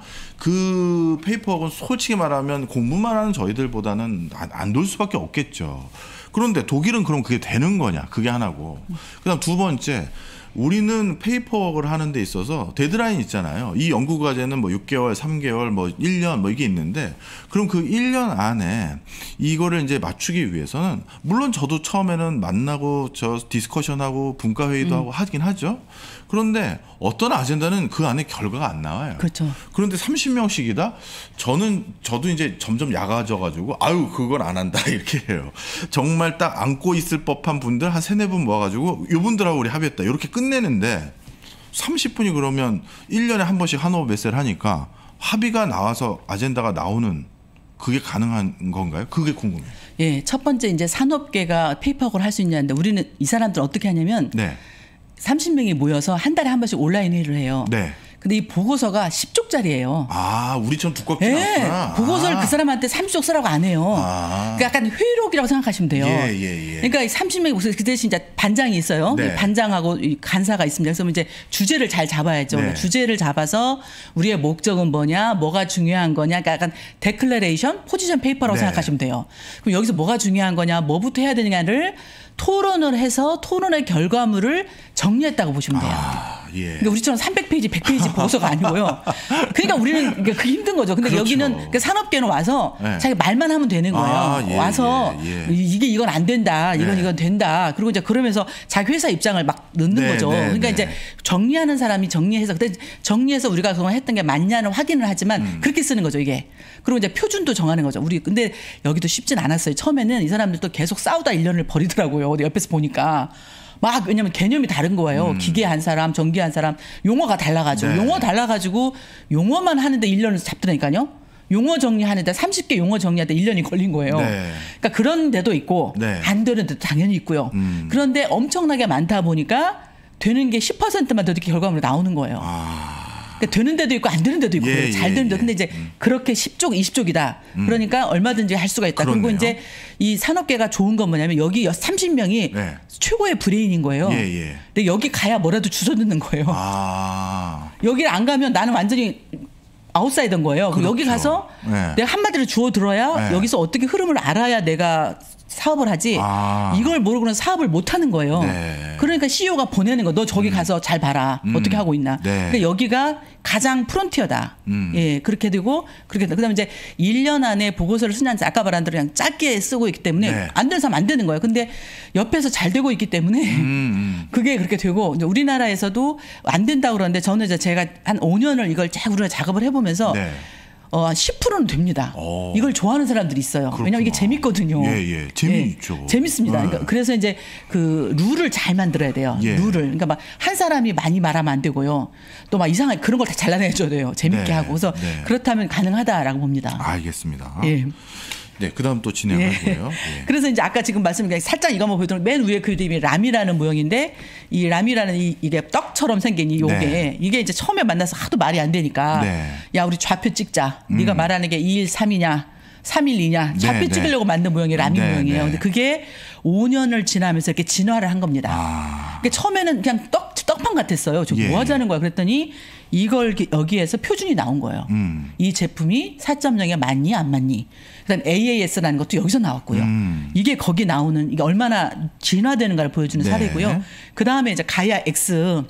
그 페이퍼웍은 솔직히 말하면 공부만 하는 저희들보다는 안 돌 수밖에 없겠죠. 그런데 독일은 그럼 그게 되는 거냐? 그게 하나고. 그다음 두 번째, 우리는 페이퍼웍을 하는 데 있어서 데드라인 있잖아요. 이 연구 과제는 뭐 육 개월, 삼 개월, 뭐 일 년 뭐 이게 있는데 그럼 그 일 년 안에 이거를 이제 맞추기 위해서는 물론 저도 처음에는 만나고 저 디스커션하고 분과 회의도 음. 하고 하긴 하죠. 그런데 어떤 아젠다는 그 안에 결과가 안 나와요. 그렇죠. 그런데 삼십 명씩이다? 저는 저도 이제 점점 약아져 가지고 아유 그건 안 한다 이렇게 해요. 정말 딱 안고 있을 법한 분들 한 세네 분 모아가지고 이분들하고 우리 합의했다 이렇게 끝내는데 삼십 분이 그러면 일 년에 한 번씩 한호흡 메세를 하니까 합의가 나와서 아젠다가 나오는 그게 가능한 건가요? 그게 궁금해요. 예, 첫 번째 이제 산업계가 페이퍼웍을 할 수 있냐는데 우리는 이 사람들 어떻게 하냐면 네. 삼십 명이 모여서 한 달에 한 번씩 온라인 회의를 해요. 네. 근데 이 보고서가 십 쪽짜리예요. 아, 우리처럼 두껍지 네, 않구나. 보고서를 아. 그 사람한테 삼십 쪽 쓰라고 안 해요. 아. 그러니까 약간 회의록이라고 생각하시면 돼요. 예, 예, 예. 그러니까 삼십 명이 그 대신 이제 반장이 있어요. 네. 반장하고 간사가 있습니다. 그래서 이제 주제를 잘 잡아야죠. 네. 주제를 잡아서 우리의 목적은 뭐냐, 뭐가 중요한 거냐, 그러니까 약간 데클레레이션, 포지션 페이퍼라고 네. 생각하시면 돼요. 그럼 여기서 뭐가 중요한 거냐, 뭐부터 해야 되느냐를 토론을 해서 토론의 결과물을 정리했다고 보시면 돼요. 아, 예. 그러니까 우리처럼 삼백 페이지, 백 페이지 보고서가 아니고요. 그러니까 우리는 그게 힘든 거죠. 근데 그렇죠. 여기는 그러니까 산업계는 와서 네. 자기 말만 하면 되는 거예요. 아, 예, 와서 예, 예. 이게 이건 안 된다. 이건 네. 이건 된다. 그리고 이제 그러면서 자기 회사 입장을 막 넣는 네, 거죠. 네, 그러니까 네. 이제 정리하는 사람이 정리해서 그때 정리해서 우리가 그동안 했던 게 맞냐는 확인을 하지만 음. 그렇게 쓰는 거죠, 이게. 그리고 이제 표준도 정하는 거죠. 우리 근데 여기도 쉽진 않았어요. 처음에는 이 사람들도 계속 싸우다 일 년을 버리더라고요. 어디 옆에서 보니까. 막 왜냐면 개념이 다른 거예요. 음. 기계 한 사람, 전기 한 사람, 용어가 달라가지고 네. 용어 달라가지고 용어만 하는데 일 년을 잡더라니까요. 용어 정리하는데 삼십 개 용어 정리하는데 일 년이 걸린 거예요. 네. 그러니까 그런 데도 있고 네. 안 되는 데도 당연히 있고요. 음. 그런데 엄청나게 많다 보니까 되는 게 십 퍼센트만 더 이렇게 결과물이 나오는 거예요. 아. 그러니까 되는 데도 있고 안 되는 데도 있고 예, 잘 예, 되는 데 예. 근데 이제 음. 그렇게 십 쪽, 이십 쪽이다. 그러니까 얼마든지 할 수가 있다. 그리고 그렇네요. 이제 이 산업계가 좋은 건 뭐냐면 여기 삼십 명이 네. 최고의 브레인인 거예요. 예, 예. 근데 여기 가야 뭐라도 주워 듣는 거예요. 아. 여기를 안 가면 나는 완전히 아웃사이더인 거예요. 그럼 여기 그렇죠. 가서 네. 내가 한마디로 주워 들어야 네. 여기서 어떻게 흐름을 알아야 내가 사업을 하지. 아. 이걸 모르고는 사업을 못 하는 거예요. 네. 그러니까 씨이오가 보내는 거. 너 저기 가서 잘 봐라. 음. 어떻게 하고 있나. 네. 그러니까 여기가 가장 프론티어다. 음. 예, 그렇게 되고 그렇게 되고 그다음에 이제 일 년 안에 보고서를 쓰는지 아까 말한 대로 그냥 짧게 쓰고 있기 때문에 네. 안 되는 사람 안 되는 거예요. 근데 옆에서 잘 되고 있기 때문에 음, 음. 그게 그렇게 되고 이제 우리나라에서도 안 된다고 그러는데 저는 이제 제가 한 오 년을 이걸 쫙 우리가 작업을 해보면서 네. 어, 십 퍼센트는 됩니다. 오. 이걸 좋아하는 사람들이 있어요. 그렇구나. 왜냐하면 이게 재밌거든요. 예, 예. 재미있죠. 재밌습니다. 네. 그러니까 그래서 이제 그 룰을 잘 만들어야 돼요. 예. 룰을. 그러니까 막 한 사람이 많이 말하면 안 되고요. 또 막 이상하게 그런 걸 다 잘라내줘야 돼요. 재밌게 네, 하고. 그래서 네. 그렇다면 가능하다라고 봅니다. 알겠습니다. 예. 네, 그다음 또 진행하고요. 예. 그래서 이제 아까 지금 말씀드린 살짝 이거 한번 보여드리면 맨 위에 그림이 람이라는 모형인데 이 람이라는 이, 이게 떡처럼 생긴 이 요게 네. 이게 이제 처음에 만나서 하도 말이 안 되니까 네. 야 우리 좌표 찍자. 네가 말하는 게 이 일 삼이냐 삼 일 이냐 좌표 네, 네. 찍으려고 만든 모형이 라미 네, 모형이에요. 네. 근데 그게 오 년을 지나면서 이렇게 진화를 한 겁니다. 아. 그러니까 처음에는 그냥 떡, 떡판 같았어요. 저 예. 뭐 하자는 거야. 그랬더니 이걸 이렇게 여기에서 표준이 나온 거예요. 음. 이 제품이 사 점 영에 맞니 안 맞니. 그다음 에이에이에스라는 것도 여기서 나왔고요. 음. 이게 거기 나오는 이게 얼마나 진화되는가를 보여주는 네. 사례고요. 그다음에 이제 가야 X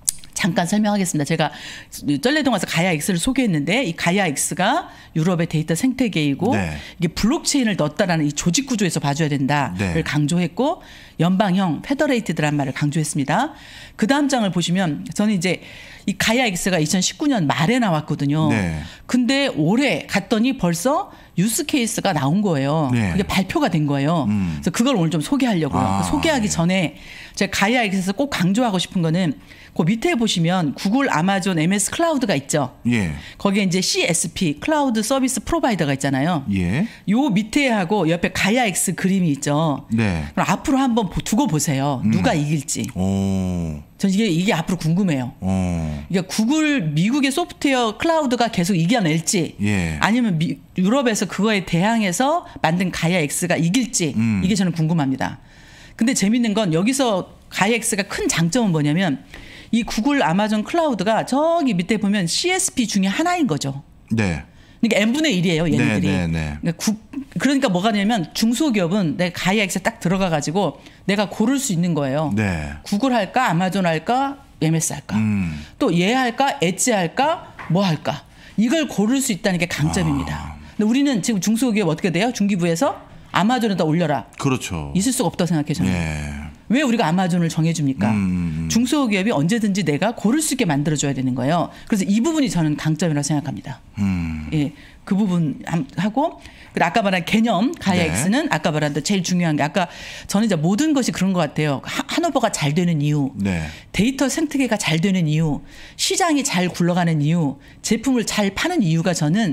잠깐 설명하겠습니다. 제가 쩔레동에서 가야 X를 소개했는데 이 가야 X가 유럽의 데이터 생태계이고 네. 이게 블록체인을 넣었다라는 이 조직 구조에서 봐줘야 된다를 네. 강조했고 연방형 페더레이티드란 말을 강조했습니다. 그 다음 장을 보시면 저는 이제 이 가야 X가 이천십구 년 말에 나왔거든요. 네. 근데 올해 갔더니 벌써 유스 케이스가 나온 거예요. 네. 그게 발표가 된 거예요. 음. 그래서 그걸 오늘 좀 소개하려고요. 아, 그 소개하기 예. 전에 제가 가야 X에서 꼭 강조하고 싶은 거는 그 밑에 보시면 구글, 아마존, 엠에스 클라우드가 있죠. 예. 거기에 이제 씨에스피 클라우드 서비스 프로바이더가 있잖아요. 예. 요 밑에 하고 옆에 가야 X 그림이 있죠. 네. 그럼 앞으로 한번 보- 두고 보세요. 누가 이길지. 오. 전 이게 이게 앞으로 궁금해요. 어. 이게 구글 미국의 소프트웨어 클라우드가 계속 이겨낼지 예. 아니면 미, 유럽에서 그거에 대항해서 만든 가야 X가 이길지 음. 이게 저는 궁금합니다. 근데 재밌는 건 여기서 가야 X가 큰 장점은 뭐냐면 이 구글 아마존 클라우드가 저기 밑에 보면 씨에스피 중에 하나인 거죠. 네. 그러니까 n분의 일이에요, 얘네들이. 네, 네, 네. 그러니까, 구, 그러니까 뭐가 되냐면 중소기업은 내 가야 X에 딱 들어가 가지고 내가 고를 수 있는 거예요. 네. 구글 할까, 아마존 할까, 엠에스 할까. 음. 또 얘 할까, 엣지 할까, 뭐 할까. 이걸 고를 수 있다는 게 강점입니다. 아. 근데 우리는 지금 중소기업 어떻게 돼요? 중기부에서 아마존에다 올려라. 그렇죠. 있을 수가 없다고 생각해요, 저는. 예. 왜 우리가 아마존을 정해줍니까? 음. 중소기업이 언제든지 내가 고를 수 있게 만들어줘야 되는 거예요. 그래서 이 부분이 저는 강점이라고 생각합니다. 음. 예, 그 부분 함- 하고 그리고 아까 말한 개념 가야 네. X는 아까 말한 대 제일 중요한 게 아까 저는 이제 모든 것이 그런 것 같아요. 하- 한오버가 잘 되는 이유, 네. 데이터 생태계가 잘 되는 이유, 시장이 잘 굴러가는 이유, 제품을 잘 파는 이유가 저는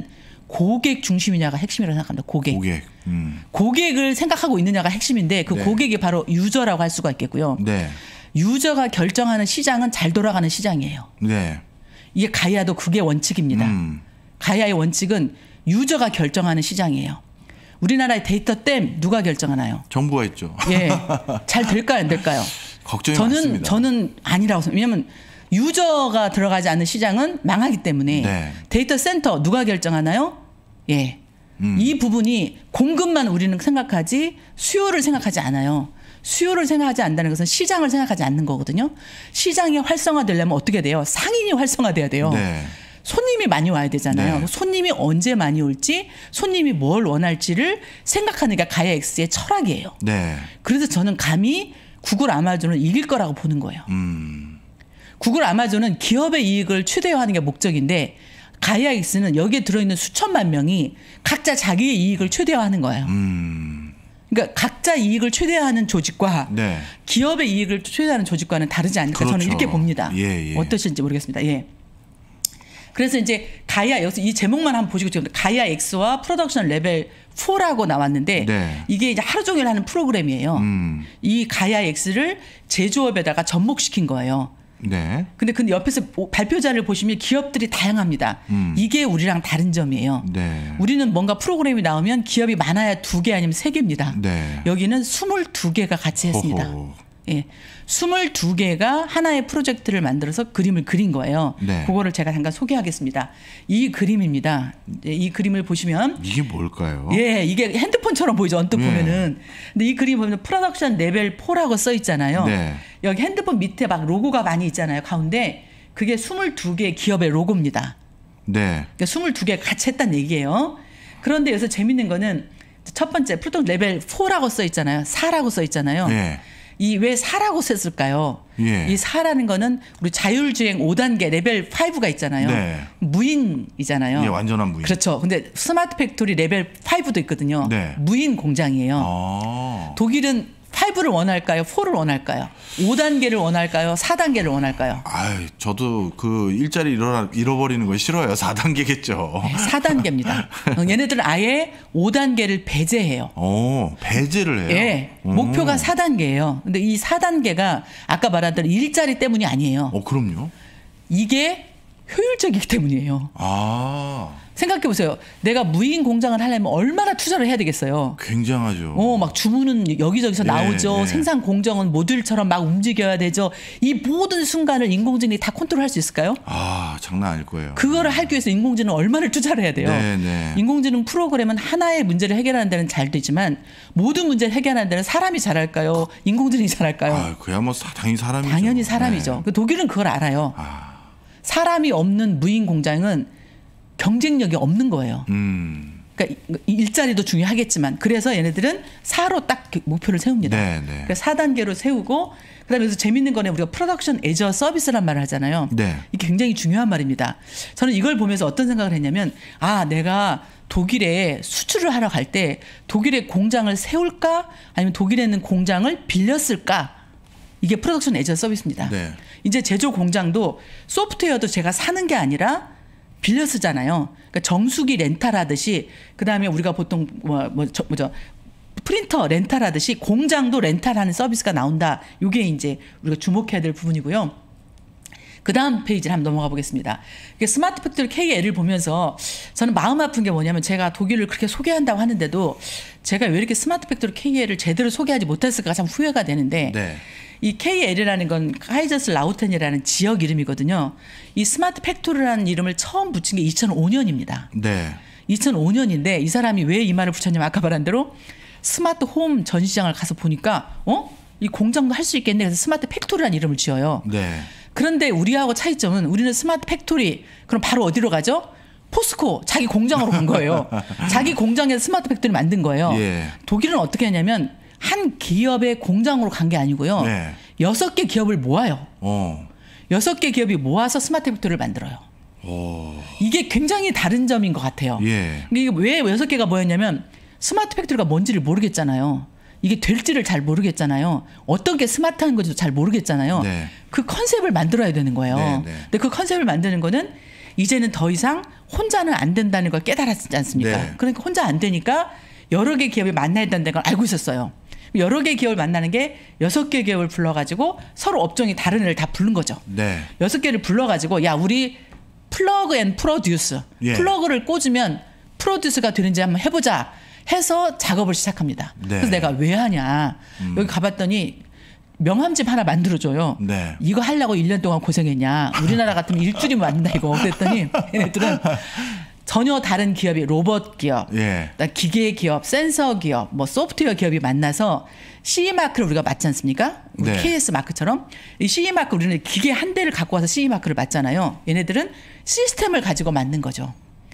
고객 중심이냐가 핵심이라고 생각합니다. 고객. 고객. 음. 고객을 생각하고 있느냐가 핵심인데 그 네. 고객이 바로 유저라고 할 수가 있겠고요. 네. 유저가 결정하는 시장은 잘 돌아가는 시장이에요. 네. 이게 가야도 그게 원칙입니다. 음. 가야의 원칙은 유저가 결정하는 시장이에요. 우리나라의 데이터 댐 누가 결정하나요? 정부가 있죠. 예, 잘 될까요, 안 될까요? 걱정이 저는 많습니다. 저는 아니라고 생각해요. 왜냐하면 유저가 들어가지 않는 시장은 망하기 때문에 네. 데이터 센터 누가 결정하나요? 예, 음. 이 부분이 공급만 우리는 생각하지 수요를 생각하지 않아요. 수요를 생각하지 않는다는 것은 시장을 생각하지 않는 거거든요. 시장이 활성화되려면 어떻게 돼요? 상인이 활성화돼야 돼요. 네. 손님이 많이 와야 되잖아요. 네. 손님이 언제 많이 올지, 손님이 뭘 원할지를 생각하는 게 가야 X의 철학이에요. 네. 그래서 저는 감히 구글 아마존을 이길 거라고 보는 거예요. 음. 구글 아마존은 기업의 이익을 최대화하는 게 목적인데 가야 X는 여기에 들어있는 수천만 명이 각자 자기의 이익을 최대화하는 거예요. 음. 그러니까 각자 이익을 최대화하는 조직과 네. 기업의 이익을 최대화하는 조직과는 다르지 않을까 그렇죠. 저는 이렇게 봅니다. 예, 예. 어떠실지 모르겠습니다. 예. 그래서 이제 가야 여기서 이 제목만 한번 보시고 지금 가야 X와 프로덕션 레벨 사라고 나왔는데 네. 이게 이제 하루 종일 하는 프로그램이에요. 음. 이 가야 X를 제조업에다가 접목시킨 거예요. 네. 근데 근데 옆에서 발표자를 보시면 기업들이 다양합니다. 음. 이게 우리랑 다른 점이에요. 네. 우리는 뭔가 프로그램이 나오면 기업이 많아야 두 개 아니면 세 개입니다. 네. 여기는 스물두 개가 같이 했습니다. 호호. 예. 스물두 개가 하나의 프로젝트를 만들어서 그림을 그린 거예요. 네. 그거를 제가 잠깐 소개하겠습니다. 이 그림입니다. 이 그림을 보시면 이게 뭘까요? 예, 이게 핸드폰처럼 보이죠. 언뜻 예. 보면은. 근데 이 그림 보면 프로덕션 레벨 사라고 써 있잖아요. 네. 여기 핸드폰 밑에 막 로고가 많이 있잖아요. 가운데 그게 스물두 개 기업의 로고입니다. 네. 그러니까 스물두 개 같이 했다는 얘기예요. 그런데 여기서 재밌는 거는 첫 번째 프로덕션 레벨 사라고 써 있잖아요. 사라고 써 있잖아요. 예. 이 왜 사라고 썼을까요? 예. 이 사라는 거는 우리 자율주행 오 단계 레벨 오가 있잖아요. 네. 무인이잖아요. 예, 완전한 무인. 그렇죠. 근데 스마트 팩토리 레벨 오도 있거든요. 네. 무인 공장이에요. 아. 독일은 오를 원할까요? 사를 원할까요? 오 단계를 원할까요? 사 단계를 원할까요? 아이, 저도 그 일자리 잃어, 잃어버리는 거 싫어요. 사 단계겠죠. 사 단계입니다. 얘네들은 아예 오 단계를 배제해요. 오, 배제를 해요. 예. 오. 목표가 사 단계예요. 근데 이 사 단계가 아까 말한 대로 일자리 때문이 아니에요. 어, 그럼요. 이게 효율적이기 때문이에요. 아. 생각해 보세요. 내가 무인 공장을 하려면 얼마나 투자를 해야 되겠어요. 굉장하죠. 어, 막 주문은 여기저기서 네, 나오죠. 네. 생산 공정은 모듈처럼 막 움직여야 되죠. 이 모든 순간을 인공지능이 다 컨트롤할 수 있을까요? 아, 장난 아닐 거예요. 그거를 하기 위해서 인공지능은 얼마나 투자를 해야 돼요. 네, 네. 인공지능 프로그램은 하나의 문제를 해결하는 데는 잘 되지만 모든 문제를 해결하는 데는 사람이 잘할까요? 인공지능이 잘할까요? 아, 그야 뭐 사, 당연히 사람이죠. 당연히 사람이죠. 네. 그 독일은 그걸 알아요. 아. 사람이 없는 무인 공장은 경쟁력이 없는 거예요. 음. 그러니까 일자리도 중요하겠지만 그래서 얘네들은 사로 딱 목표를 세웁니다. 네, 네. 그러니까 사 단계로 세우고 그다음에 그래서 재밌는 거는 우리가 프로덕션 애저 서비스란 말을 하잖아요. 네. 이게 굉장히 중요한 말입니다. 저는 이걸 보면서 어떤 생각을 했냐면 아 내가 독일에 수출을 하러 갈 때 독일에 공장을 세울까 아니면 독일에 있는 공장을 빌렸을까 이게 프로덕션 애저 서비스입니다. 네. 이제 제조 공장도 소프트웨어도 제가 사는 게 아니라 빌려 쓰잖아요. 그러니까 정수기 렌탈하듯이 그다음에 우리가 보통 뭐, 뭐 저, 뭐죠 프린터 렌탈하듯이 공장도 렌탈하는 서비스가 나온다. 이게 이제 우리가 주목해야 될 부분이고요. 그 다음 페이지를 한번 넘어가 보겠습니다. 스마트 팩토리 케이엘을 보면서 저는 마음 아픈 게 뭐냐면 제가 독일을 그렇게 소개한다고 하는데도 제가 왜 이렇게 스마트 팩토리 케이엘을 제대로 소개하지 못했을까 참 후회가 되는데 네. 이 케이엘이라는 건 카이저슬라우텐이라는 지역 이름이거든요. 이 스마트 팩토리라는 이름을 처음 붙인 게 이천오 년입니다. 네. 이천오 년인데 이 사람이 왜 이 말을 붙였냐면 아까 말한 대로 스마트 홈 전시장을 가서 보니까 어? 이 공장도 할 수 있겠네. 그래서 스마트 팩토리라는 이름을 지어요. 네. 그런데 우리하고 차이점은 우리는 스마트 팩토리 그럼 바로 어디로 가죠? 포스코 자기 공장으로 간 거예요. 자기 공장에서 스마트 팩토리 만든 거예요. 예. 독일은 어떻게 하냐면 한 기업의 공장으로 간 게 아니고요. 네. 여섯 개 기업을 모아요. 어. 여섯 개 기업이 모아서 스마트 팩토리를 만들어요. 오. 이게 굉장히 다른 점인 것 같아요. 예. 이게 왜 여섯 개가 모였냐면 스마트 팩토리가 뭔지를 모르겠잖아요. 이게 될지를 잘 모르겠잖아요. 어떤 게 스마트한 건지도 잘 모르겠잖아요. 네. 그 컨셉을 만들어야 되는 거예요. 네, 네. 근데 그 컨셉을 만드는 거는 이제는 더 이상 혼자는 안 된다는 걸 깨달았지 않습니까? 네. 그러니까 혼자 안 되니까 여러 개 기업이 만나야 된다는 걸 알고 있었어요. 여러 개 기업을 만나는 게 여섯 개 기업을 불러가지고 서로 업종이 다른 애를 다 부른 거죠. 네. 여섯 개를 불러가지고 야 우리 플러그 앤 프로듀스 예. 플러그를 꽂으면 프로듀스가 되는지 한번 해보자 해서 작업을 시작합니다. 네. 그래서 내가 왜 하냐 음. 여기 가봤더니 명함집 하나 만들어줘요. 네. 이거 하려고 일 년 동안 고생했냐 우리나라 같으면 일주일이면 만든다 이거 그랬더니 얘네들은 전혀 다른 기업이 로봇 기업, 예. 기계 기업, 센서 기업, 뭐 소프트웨어 기업이 만나서 씨이 마크를 우리가 맞지 않습니까? 우리 네. 케이에스 마크처럼 이 씨이 마크 우리는 기계 한 대를 갖고 와서 씨이 마크를 맞잖아요. 얘네들은 시스템을 가지고 맞는 거죠.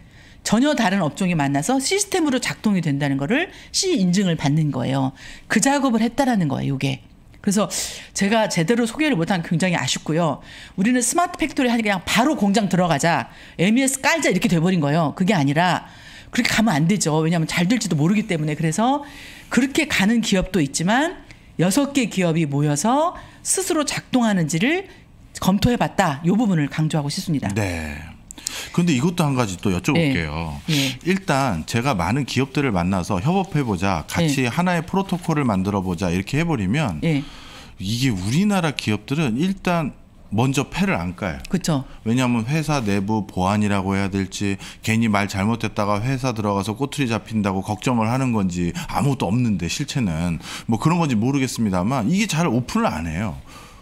전혀 다른 업종이 만나서 시스템으로 작동이 된다는 거를 씨 인증을 받는 거예요. 그 작업을 했다라는 거예요, 이게. 그래서 제가 제대로 소개를 못한 게 굉장히 아쉽고요. 우리는 스마트 팩토리 하니까 그냥 바로 공장 들어가자, 엠이에스 깔자 이렇게 돼버린 거예요. 그게 아니라 그렇게 가면 안 되죠. 왜냐하면 잘 될지도 모르기 때문에. 그래서 그렇게 가는 기업도 있지만 여섯 개 기업이 모여서 스스로 작동하는지를 검토해봤다. 이 부분을 강조하고 싶습니다. 네. 근데 이것도 한 가지 또 여쭤볼게요. 네. 네. 일단 제가 많은 기업들을 만나서 협업해보자, 같이 네. 하나의 프로토콜을 만들어보자 이렇게 해버리면 예, 이게 우리나라 기업들은 일단 먼저 패를 안 까요. 그렇죠. 왜냐하면 회사 내부 보안이라고 해야 될지, 괜히 말 잘못했다가 회사 들어가서 꼬투리 잡힌다고 걱정을 하는 건지, 아무것도 없는데 실체는 뭐 그런 건지 모르겠습니다만 이게 잘 오픈을 안 해요.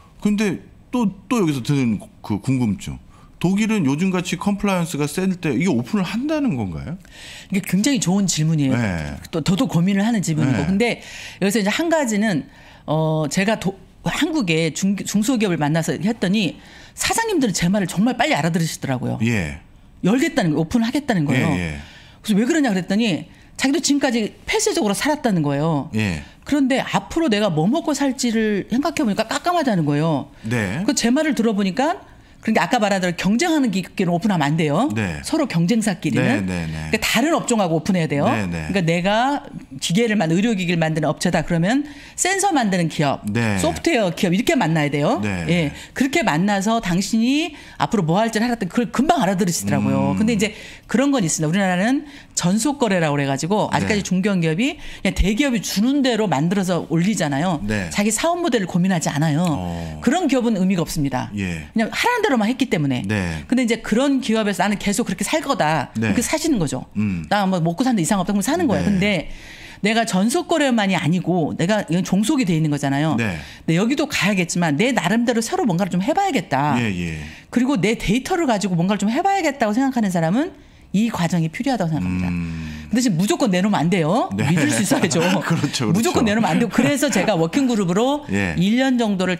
근데 또, 또 여기서 드는 그 궁금증. 독일은 요즘같이 컴플라이언스가 센 때 이게 오픈을 한다는 건가요? 이게 굉장히 좋은 질문이에요. 네. 또 저도 고민을 하는 질문이고. 네. 근데 여기서 이제 한 가지는 어 제가 도, 한국의 중, 중소기업을 만나서 했더니 사장님들은 제 말을 정말 빨리 알아들으시더라고요. 예. 열겠다는 거, 오픈을 하겠다는 거예요. 예, 예. 그래서 왜 그러냐 그랬더니 자기도 지금까지 폐쇄적으로 살았다는 거예요. 예. 그런데 앞으로 내가 뭐 먹고 살지를 생각해 보니까 깜깜하다는 거예요. 네. 그 제 말을 들어보니까, 그러니까 아까 말하던 경쟁하는 기업끼리는 오픈하면 안 돼요. 네. 서로 경쟁사끼리는. 네, 네, 네. 그러니까 다른 업종하고 오픈해야 돼요. 네, 네. 그러니까 내가 기계를 만 의료기기를 만드는 업체다 그러면 센서 만드는 기업, 네. 소프트웨어 기업 이렇게 만나야 돼요. 네. 예, 그렇게 만나서 당신이 앞으로 뭐 할지를 하라던 그걸 금방 알아들으시더라고요. 음. 근데 이제 그런 건 있습니다. 우리나라는 전속거래라고 그래가지고 아직까지 네. 중견기업이 그냥 대기업이 주는 대로 만들어서 올리잖아요. 네. 자기 사업 모델을 고민하지 않아요. 어. 그런 기업은 의미가 없습니다. 예. 그냥 하라는 대로만 했기 때문에. 네. 근데 이제 그런 기업에서 나는 계속 그렇게 살 거다. 네. 그렇게 사시는 거죠. 음. 나 뭐 먹고 사는데 이상 없다. 그럼 사는 거예요. 네. 근데 내가 전속거래만이 아니고 내가 이건 종속이 돼 있는 거잖아요. 네. 근데 여기도 가야겠지만 내 나름대로 새로 뭔가를 좀 해봐야겠다. 예, 예. 그리고 내 데이터를 가지고 뭔가를 좀 해봐야겠다고 생각하는 사람은 이 과정이 필요하다고 생각합니다. 음. 근데 지금 무조건 내놓으면 안 돼요. 네. 믿을 수 있어야죠. 그렇죠, 그렇죠. 무조건 내놓으면 안 되고. 그래서 제가 워킹그룹으로 예. 일 년 정도를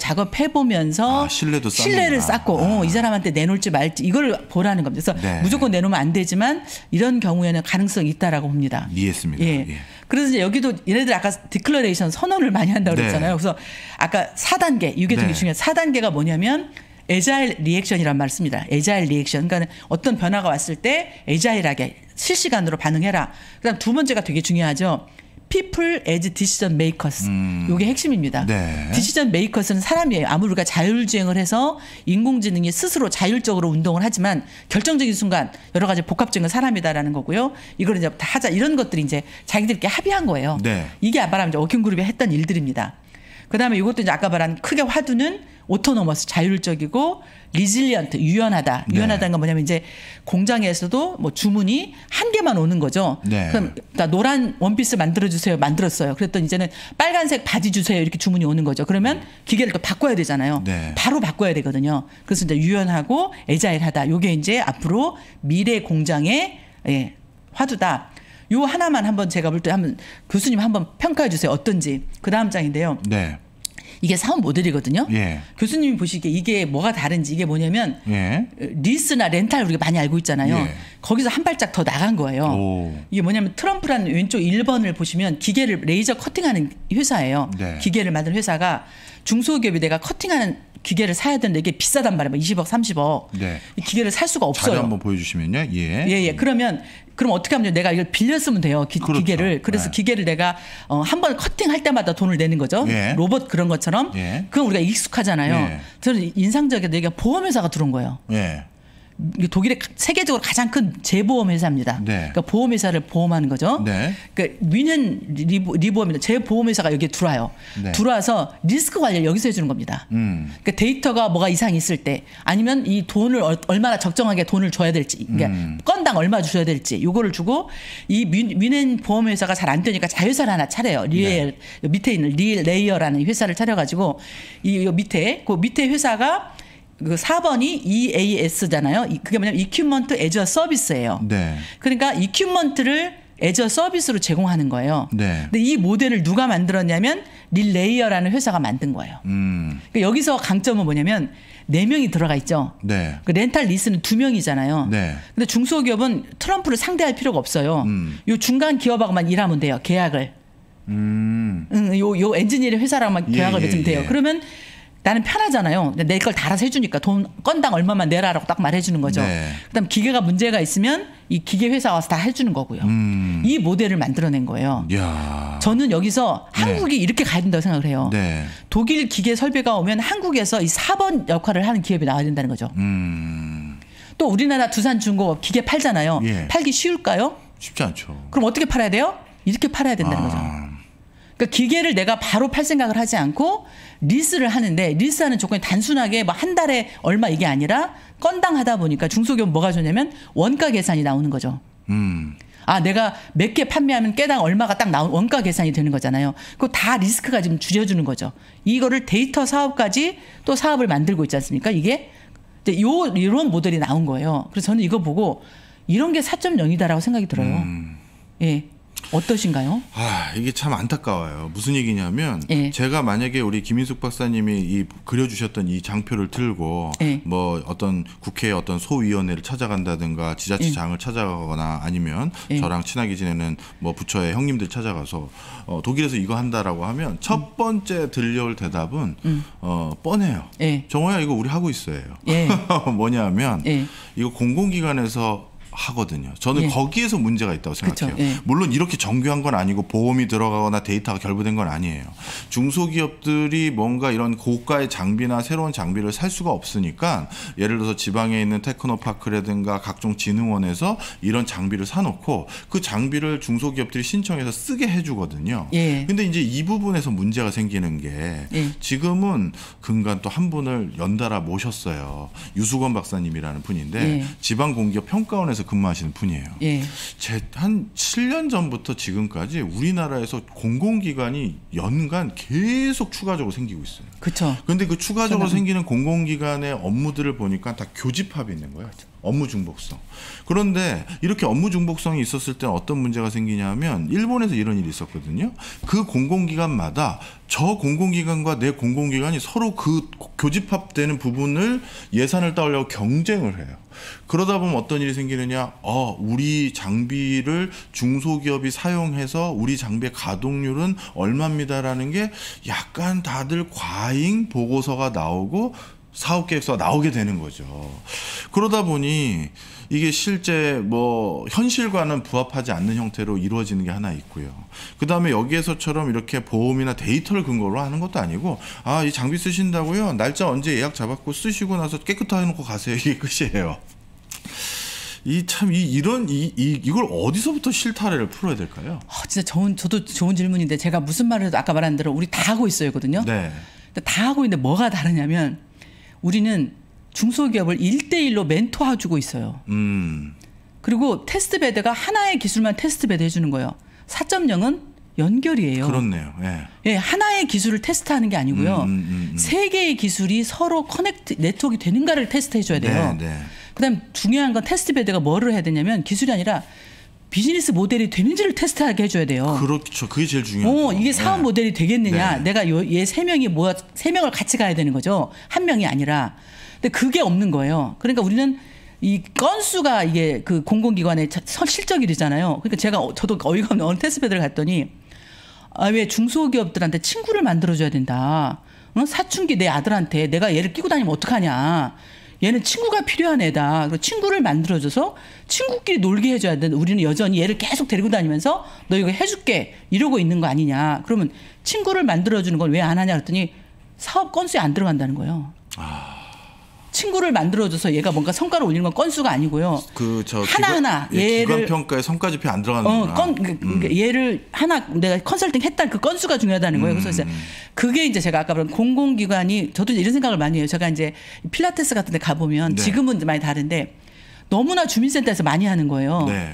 작업해보면서 아, 신뢰도 쌓는구나. 신뢰를 쌓고 아. 어, 이 사람한테 내놓을지 말지 이걸 보라는 겁니다. 그래서 네. 무조건 내놓으면 안 되지만 이런 경우에는 가능성이 있다라고 봅니다. 이해했습니다. 예. 예. 그래서 이제 여기도 얘네들 아까 디클러레이션 선언을 많이 한다고 네. 그랬잖아요. 그래서 아까 사 단계 이게 되게 네. 중요해요. 사 단계가 뭐냐면 에자일 리액션이란 말을 씁니다. 에자일 리액션. 그러니까 어떤 변화가 왔을 때 에자일하게 실시간으로 반응해라. 그다음 두 번째가 되게 중요하죠. People as decision makers. 음. 이게 핵심입니다. 네. decision makers는 사람이에요. 아무리 우리가 자율주행을 해서 인공지능이 스스로 자율적으로 운동을 하지만 결정적인 순간 여러 가지 복합적인 사람이다라는 거고요. 이걸 이제 다 하자 이런 것들이 이제 자기들끼리 합의한 거예요. 네. 이게 말하면 이제 워킹그룹이 했던 일들입니다. 그다음에 이것도 이제 아까 말한 크게 화두는 오토노머스 자율적이고 리질리언트 유연하다. 네. 유연하다는 건 뭐냐면 이제 공장에서도 뭐 주문이 한 개만 오는 거죠. 네. 그럼 나 노란 원피스 만들어 주세요. 만들었어요. 그랬더니 이제는 빨간색 바지 주세요. 이렇게 주문이 오는 거죠. 그러면 기계를 또 바꿔야 되잖아요. 네. 바로 바꿔야 되거든요. 그래서 이제 유연하고 에자일하다. 요게 이제 앞으로 미래 공장의 예, 화두다. 요 하나만 한번 제가 볼 때 한번 교수님 한번 평가해 주세요. 어떤지. 그 다음 장인데요. 네. 이게 사업 모델이거든요. 예. 교수님이 보시기에 이게 뭐가 다른지 이게 뭐냐면 예. 리스나 렌탈 우리가 많이 알고 있잖아요. 예. 거기서 한 발짝 더 나간 거예요. 오. 이게 뭐냐면 트럼프라는 왼쪽 일 번을 보시면 기계를 레이저 커팅하는 회사예요. 네. 기계를 만든 회사가 중소기업이 내가 커팅하는 기계를 사야 되는데 이게 비싸단 말이에요. 이십억, 삼십억. 네. 이 기계를 살 수가 자료 없어요. 한번 보여주시면요. 예. 예, 예. 그러면 그럼 어떻게 하면 내가 이걸 빌렸으면 돼요. 기, 그렇죠. 기계를. 그래서 네. 기계를 내가 어, 한 번 커팅할 때마다 돈을 내는 거죠. 예. 로봇 그런 것처럼. 예. 그건 우리가 익숙하잖아요. 예. 저는 인상적이게 얘기가 보험회사가 들어온 거예요. 예. 이게 독일의 세계적으로 가장 큰 재보험 회사입니다. 네. 그러니까 보험 회사를 보험하는 거죠. 네. 그러니까 위는 리보, 리보험입니다. 재보험 회사가 여기에 들어와요. 네. 들어와서 리스크 관리를 여기서 해주는 겁니다. 음. 그러니까 데이터가 뭐가 이상이 있을 때 아니면 이 돈을 얼- 얼마나 적정하게 돈을 줘야 될지, 그러니까 음. 건당 얼마 줘야 될지 요거를 주고 이 위는 보험 회사가 잘 안 되니까 자회사를 하나 차려요. 리엘 밑에 있는 리 레이어라는 회사를 차려가지고 이 밑에 그 밑에 회사가 그 사 번이 이 에이 에스잖아요. 그게 뭐냐면 Equipment as a Service예요. 네. 그러니까 Equipment를 as a Service로 제공하는 거예요. 네. 근데 이 모델을 누가 만들었냐면 릴레이어라는 회사가 만든 거예요. 음. 그러니까 여기서 강점은 뭐냐면 네 명이 들어가 있죠. 네. 그 렌탈 리스는 두 명이잖아요. 네. 근데 중소기업은 트럼프를 상대할 필요가 없어요. 음. 요 중간 기업하고만 일하면 돼요. 계약을. 음. 응, 요, 요 엔지니어링 회사랑만 예, 계약을 예, 맺으면 돼요. 예. 그러면 나는 편하잖아요. 내 걸 다 알아서 해주니까 돈 건당 얼마만 내라라고 딱 말해주는 거죠. 네. 그다음 기계가 문제가 있으면 이 기계 회사 와서 다 해주는 거고요. 음. 이 모델을 만들어낸 거예요. 야. 저는 여기서 한국이 이렇게 가야 된다고 생각을 해요. 네. 독일 기계 설비가 오면 한국에서 이 사 번 역할을 하는 기업이 나와야 된다는 거죠. 음. 또 우리나라 두산중공업 기계 팔잖아요. 예. 팔기 쉬울까요? 쉽지 않죠. 그럼 어떻게 팔아야 돼요? 이렇게 팔아야 된다는 거죠. 아. 그러니까 기계를 내가 바로 팔 생각을 하지 않고 리스를 하는데 리스하는 조건이 단순하게 뭐 한 달에 얼마 이게 아니라 건당 하다 보니까 중소기업 뭐가 좋냐면 원가 계산이 나오는 거죠. 음. 아 내가 몇 개 판매하면 깨당 얼마가 딱 나온 원가 계산이 되는 거잖아요. 그거 다 리스크가 지금 줄여주는 거죠. 이거를 데이터 사업까지 또 사업을 만들고 있지 않습니까? 이게 이제 요 이런 모델이 나온 거예요. 그래서 저는 이거 보고 이런 게 사 점 영이다라고 생각이 들어요. 음. 예. 어떠신가요? 아, 이게 참 안타까워요. 무슨 얘기냐면 예. 제가 만약에 우리 김인숙 박사님이 이 그려주셨던 이 장표를 들고 예. 뭐 어떤 국회 어떤 소위원회를 찾아간다든가 지자체장을 찾아가거나 아니면 예. 저랑 친하게 지내는 뭐 부처의 형님들 찾아가서 어, 독일에서 이거 한다라고 하면 첫 번째 들려올 대답은 음. 어, 뻔해요. 예. 정호야 이거 우리 하고 있어요. 예. 뭐냐면 예. 이거 공공기관에서 하거든요. 저는 예. 거기에서 문제가 있다고 생각해요. 그쵸, 예. 물론 이렇게 정교한 건 아니고 보험이 들어가거나 데이터가 결부된 건 아니에요. 중소기업들이 뭔가 이런 고가의 장비나 새로운 장비를 살 수가 없으니까 예를 들어서 지방에 있는 테크노파크라든가 각종 진흥원에서 이런 장비를 사놓고 그 장비를 중소기업들이 신청해서 쓰게 해주거든요. 예. 근데 이제 이 부분에서 문제가 생기는 게 예. 지금은 근간 또 한 분을 연달아 모셨어요. 유수건 박사님이라는 분인데 예. 지방공기업 평가원에서 근무하시는 분이에요. 예. 제 한 칠 년 전부터 지금까지 우리나라에서 공공기관이 연간 계속 추가적으로 생기고 있어요. 그렇죠. 그런데 그 추가적으로 저는- 생기는 공공기관의 업무들을 보니까 다 교집합이 있는 거예요. 업무 중복성. 그런데 이렇게 업무 중복성이 있었을 때 어떤 문제가 생기냐면 일본에서 이런 일이 있었거든요. 그 공공기관마다 저 공공기관과 내 공공기관이 서로 그 교집합되는 부분을 예산을 따오려고 경쟁을 해요. 그러다 보면 어떤 일이 생기느냐, 어, 우리 장비를 중소기업이 사용해서 우리 장비의 가동률은 얼마입니다라는 게 약간 다들 과잉 보고서가 나오고 사업 계획서가 나오게 되는 거죠. 그러다 보니 이게 실제 뭐 현실과는 부합하지 않는 형태로 이루어지는 게 하나 있고요. 그 다음에 여기에서처럼 이렇게 보험이나 데이터를 근거로 하는 것도 아니고, 아, 이 장비 쓰신다고요? 날짜 언제 예약 잡았고 쓰시고 나서 깨끗하게 놓고 가세요. 이게 끝이에요. 이 참 이 이런 이, 이 이걸 어디서부터 실타래를 풀어야 될까요? 아, 진짜 좋은 저도 좋은 질문인데 제가 무슨 말을 해도 아까 말한 대로 우리 다 하고 있어요거든요. 네. 근데 다 하고 있는데 뭐가 다르냐면 우리는 중소기업을 일대일로 멘토해주고 있어요. 음. 그리고 테스트베드가 하나의 기술만 테스트베드 해주는 거예요. 사 점 영은 연결이에요. 그렇네요. 예. 예, 하나의 기술을 테스트하는 게 아니고요. 음, 음, 음. 세 개의 기술이 서로 커넥트 네트워크가 되는가를 테스트해줘야 돼요. 네, 네. 그다음 중요한 건 테스트베드가 뭐를 해야 되냐면 기술이 아니라 비즈니스 모델이 되는지를 테스트하게 해줘야 돼요. 그렇죠. 그게 제일 중요하죠. 어, 이게 사업 네. 모델이 되겠느냐? 네. 내가 얘 세 명이 모아 세 명을 같이 가야 되는 거죠. 한 명이 아니라. 근데 그게 없는 거예요. 그러니까 우리는 이 건수가 이게 그 공공기관의 자- 실적이잖아요. 그러니까 제가 어- 저도 어이가 없는 어느 테스트베드를 갔더니 아, 왜 중소기업들한테 친구를 만들어줘야 된다. 어? 사춘기 내 아들한테 내가 얘를 끼고 다니면 어떡하냐. 얘는 친구가 필요한 애다. 그리고 친구를 만들어줘서 친구끼리 놀게 해줘야 돼. 우리는 여전히 얘를 계속 데리고 다니면서 너 이거 해줄게 이러고 있는 거 아니냐. 그러면 친구를 만들어주는 건 왜 안 하냐 그랬더니 사업 건수에 안 들어간다는 거예요. 아. 친구를 만들어줘서 얘가 뭔가 성과를 올리는 건 건수가 아니고요. 그저 하나하나 얘를 기관 얘를 평가에 성과지표 안 들어가는구나. 어, 건, 그, 그 얘를 하나 내가 컨설팅 했다는 그 건수가 중요하다는 거예요. 그래서 이제 그게 이제 제가 아까 말한 공공기관이 저도 이런 생각을 많이 해요. 제가 이제 필라테스 같은 데 가보면 네. 지금은 많이 다른데 너무나 주민센터에서 많이 하는 거예요. 네.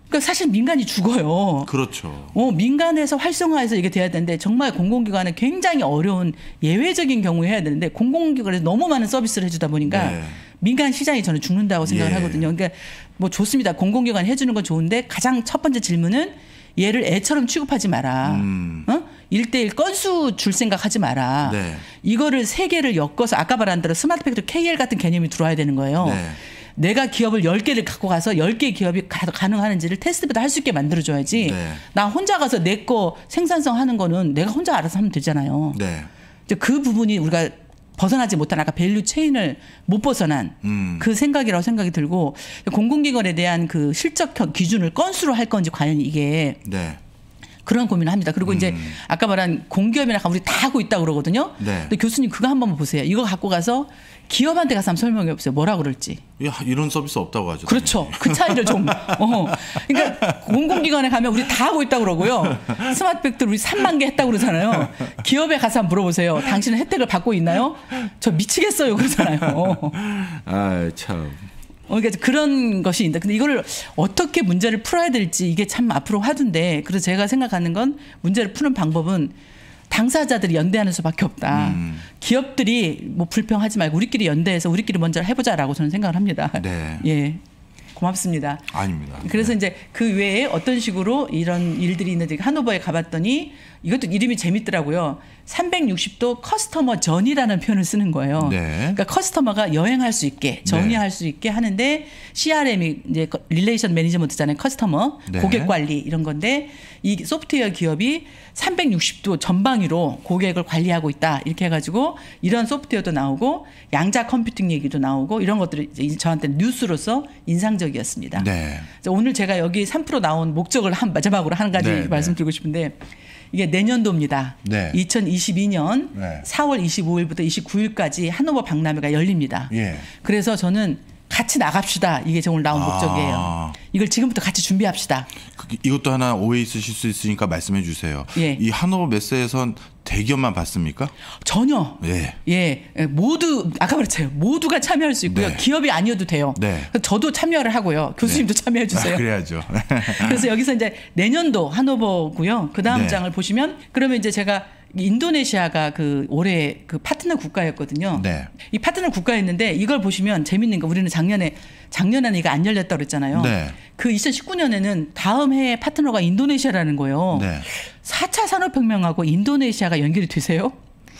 그러니까 사실 민간이 죽어요. 그렇죠. 어, 민간에서 활성화해서 이게 돼야 되는데 정말 공공기관은 굉장히 어려운 예외적인 경우에 해야 되는데 공공기관에서 너무 많은 서비스를 해주다 보니까 네. 민간 시장이 저는 죽는다고 생각을 예. 하거든요. 그러니까 뭐 좋습니다. 공공기관이 해주는 건 좋은데 가장 첫 번째 질문은 얘를 애처럼 취급하지 마라. 음. 어? 일대일 건수 줄 생각하지 마라. 네. 이거를 세 개를 엮어서 아까 말한 대로 스마트 팩토리 케이엘 같은 개념이 들어와야 되는 거예요. 네. 내가 기업을 열 개를 갖고 가서 열 개의 기업이 가, 가능하는지를 테스트부터 할 수 있게 만들어줘야지. 네. 나 혼자 가서 내 거 생산성 하는 거는 내가 혼자 알아서 하면 되잖아요. 네. 이제 그 부분이 우리가 벗어나지 못한 아까 밸류 체인을 못 벗어난 음. 그 생각이라고 생각이 들고 공공기관에 대한 그 실적 기준을 건수로 할 건지 과연 이게 네. 그런 고민을 합니다. 그리고 이제 음. 아까 말한 공기업이나 우리 다 하고 있다고 그러거든요. 네. 근데 교수님 그거 한번 보세요. 이거 갖고 가서 기업한테 가서 한번 설명해 보세요. 뭐라 그럴지. 야, 이런 서비스 없다고 하죠. 그렇죠. 그 차이를 좀. 어. 그러니까 공공기관에 가면 우리 다 하고 있다고 그러고요. 스마트 팩토리 우리 삼만 개 했다고 그러잖아요. 기업에 가서 한번 물어보세요. 당신은 혜택을 받고 있나요? 저 미치겠어요. 그러잖아요. 아, 참. 어, 그러니까 그런 것이 있는데 근데 이거를 어떻게 문제를 풀어야 될지 이게 참 앞으로 화두인데 그래서 제가 생각하는 건 문제를 푸는 방법은 당사자들이 연대하는 수밖에 없다. 음. 기업들이 뭐 불평하지 말고 우리끼리 연대해서 우리끼리 먼저 해보자라고 저는 생각을 합니다. 네. 예, 고맙습니다. 아닙니다. 그래서 네. 이제 그 외에 어떤 식으로 이런 일들이 있는지 하노버에 가봤더니 이것도 이름이 재밌더라고요. 삼백육십 도 커스터머 전이라는 표현을 쓰는 거예요. 네. 그러니까 커스터머가 여행할 수 있게 전이할 네. 수 있게 하는데 씨알엠이 이제 릴레이션 매니지먼트잖아요. 커스터머 네. 고객 관리 이런 건데 이 소프트웨어 기업이 삼백육십 도 전방위로 고객을 관리하고 있다 이렇게 해가지고 이런 소프트웨어도 나오고 양자 컴퓨팅 얘기도 나오고 이런 것들이 이제 저한테 뉴스로서 인상적이었습니다. 네. 그래서 오늘 제가 여기 삼 프로 나온 목적을 한 마지막으로 한 가지 네, 말씀드리고 싶은데 이게 내년도입니다. 네. 이천이십이 년 네. 사월 이십오일부터 이십구일까지 하노버 박람회가 열립니다. 예. 그래서 저는 같이 나갑시다. 이게 오늘 나온 아. 목적이에요. 이걸 지금부터 같이 준비합시다. 그, 이것도 하나 오해 있으실 수 있으니까 말씀해 주세요. 예. 이 하노버 메스에선 대기업만 받습니까? 전혀. 예. 예, 모두 아까 말했잖아요. 모두가 참여할 수 있고요. 네. 기업이 아니어도 돼요. 네. 그래서 저도 참여를 하고요. 교수님도 참여해 주세요. 아, 그래야죠. 그래서 여기서 이제 내년도 하노버고요. 그 다음 네. 장을 보시면 그러면 이제 제가 인도네시아가 그 올해 그 파트너 국가였거든요. 네. 이 파트너 국가였는데 이걸 보시면 재밌는 거 우리는 작년에 작년에는 이거 안 열렸다 그랬잖아요. 네. 그 이천십구 년에는 다음 해에 파트너가 인도네시아라는 거예요. 네. 사 차 산업혁명하고 인도네시아가 연결이 되세요?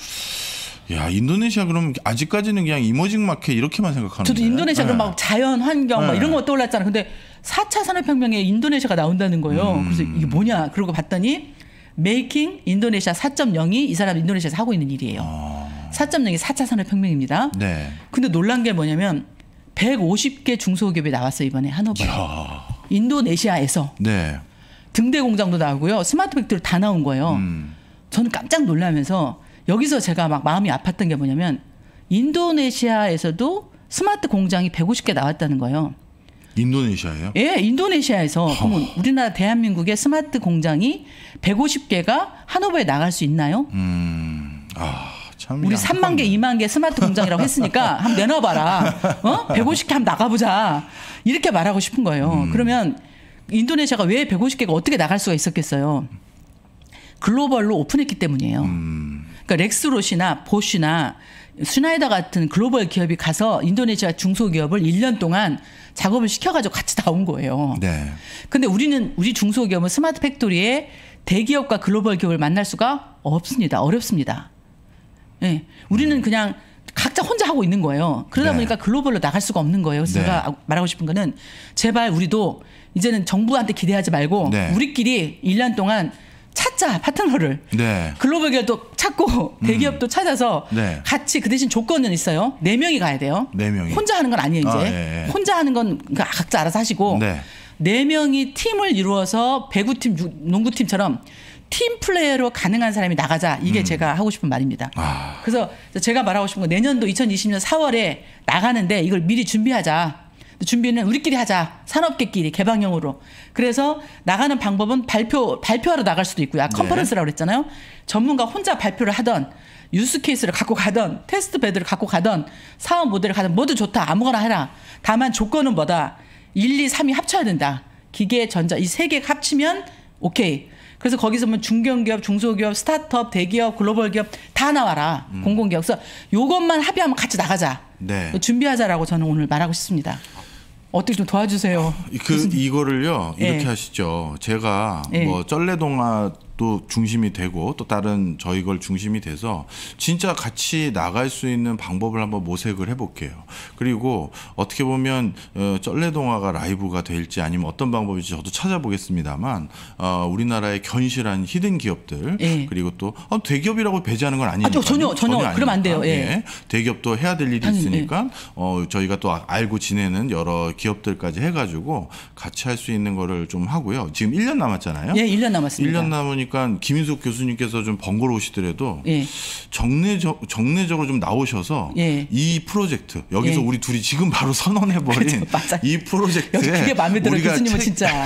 야, 인도네시아 그럼 아직까지는 그냥 이머징 마켓 이렇게만 생각하는데. 저도 인도네시아 그럼 막 자연 환경 막 네. 이런 거 떠올랐잖아요. 근데 사 차 산업혁명에 인도네시아가 나온다는 거예요. 음. 그래서 이게 뭐냐? 그러고 봤더니 메이킹 인도네시아 사 점 영이 이 사람 인도네시아에서 하고 있는 일이에요. 아. 사 점 영이 사 차 산업혁명입니다. 네. 근데 놀란 게 뭐냐면 백오십 개 중소기업이 나왔어요. 이번에 하노버에. 야. 인도네시아에서 네. 등대 공장도 나오고요. 스마트 팩토리 다 나온 거예요. 음. 저는 깜짝 놀라면서 여기서 제가 막 마음이 아팠던 게 뭐냐면 인도네시아에서도 스마트 공장이 백오십 개 나왔다는 거예요. 인도네시아예요? 예, 인도네시아에서 그러면 우리나라 대한민국의 스마트 공장이 백오십 개가 하노버에 나갈 수 있나요? 음. 아, 참. 우리 삼만 개, 이만 개 스마트 공장이라고 했으니까 한번 내놔봐라. 어? 백오십 개 한번 나가보자. 이렇게 말하고 싶은 거예요. 음. 그러면 인도네시아가 왜 백오십 개가 어떻게 나갈 수가 있었겠어요? 글로벌로 오픈했기 때문이에요. 음. 그러니까 렉스롯이나 보쉬나 슈나이더 같은 글로벌 기업이 가서 인도네시아 중소기업을 일 년 동안 작업을 시켜가지고 같이 나온 거예요. 네. 근데 우리는 우리 중소기업은 스마트 팩토리에 대기업과 글로벌 기업을 만날 수가 없습니다. 어렵습니다. 예. 우리는 그냥 각자 혼자 하고 있는 거예요. 그러다 네. 보니까 글로벌로 나갈 수가 없는 거예요. 그래서 네. 제가 말하고 싶은 거는 제발 우리도 이제는 정부한테 기대하지 말고 네. 우리끼리 일 년 동안 찾자 파트너를. 네. 글로벌 기업도 찾고 대기업도 찾아서 네. 같이 그 대신 조건은 있어요. 네 명이 가야 돼요. 네 명이. 혼자 하는 건 아니에요. 이제 아, 예, 예. 혼자 하는 건 각자 알아서 하시고 네. 네 명이 팀을 이루어서 배구팀, 농구팀처럼 팀 플레이로 가능한 사람이 나가자. 이게 제가 하고 싶은 말입니다. 음. 아. 그래서 제가 말하고 싶은 건 내년도 이천이십 년 사월에 나가는데 이걸 미리 준비하자. 준비는 우리끼리 하자. 산업계끼리 개방형으로. 그래서 나가는 방법은 발표 발표하러 나갈 수도 있고요. 아, 컨퍼런스라고 그랬잖아요. 전문가 혼자 발표를 하던 유스 케이스를 갖고 가던 테스트 베드를 갖고 가던 사업 모델을 가던 모두 좋다. 아무거나 해라. 다만 조건은 뭐다. 일, 이, 삼이 합쳐야 된다. 기계, 전자 이 세 개 합치면 오케이. 그래서 거기서 뭐 중견기업, 중소기업, 스타트업, 대기업, 글로벌 기업 다 나와라. 음. 공공기업. 그래서 요것만 합의하면 같이 나가자. 네. 준비하자라고 저는 오늘 말하고 싶습니다. 어떻게 좀 도와주세요. 그 무슨... 이거를요 이렇게 네. 하시죠. 제가 네. 뭐 쩔레동아도 중심이 되고 또 다른 저희 걸 중심이 돼서 진짜 같이 나갈 수 있는 방법을 한번 모색을 해볼게요. 그리고 어떻게 보면 어, 쩔레동아가 라이브가 될지 아니면 어떤 방법일지 저도 찾아보겠습니다만 어, 우리나라의 견실한 히든 기업들 네. 그리고 또 어, 대기업이라고 배제하는 건 아니니까 아, 전혀 전혀, 전혀 그러면 안 돼요. 예. 예. 대기업도 해야 될 일이 당연히, 있으니까 예. 어, 저희가 또 알고 지내는 여러 기업들까지 해가지고 같이 할 수 있는 거를 좀 하고요. 지금 일 년 남았잖아요. 예, 일 년 남았습니다. 일 년 남으니까 김인숙 교수님께서 좀 번거로우시더라도 예. 정례적, 정례적으로 좀 나오셔서 예. 이 프로젝트 여기서 예. 우리 둘이 지금 바로 선언해버린 그렇죠, 이 프로젝트에 여기 그게 마음에 들어요. 우리가 교수님은 책, 진짜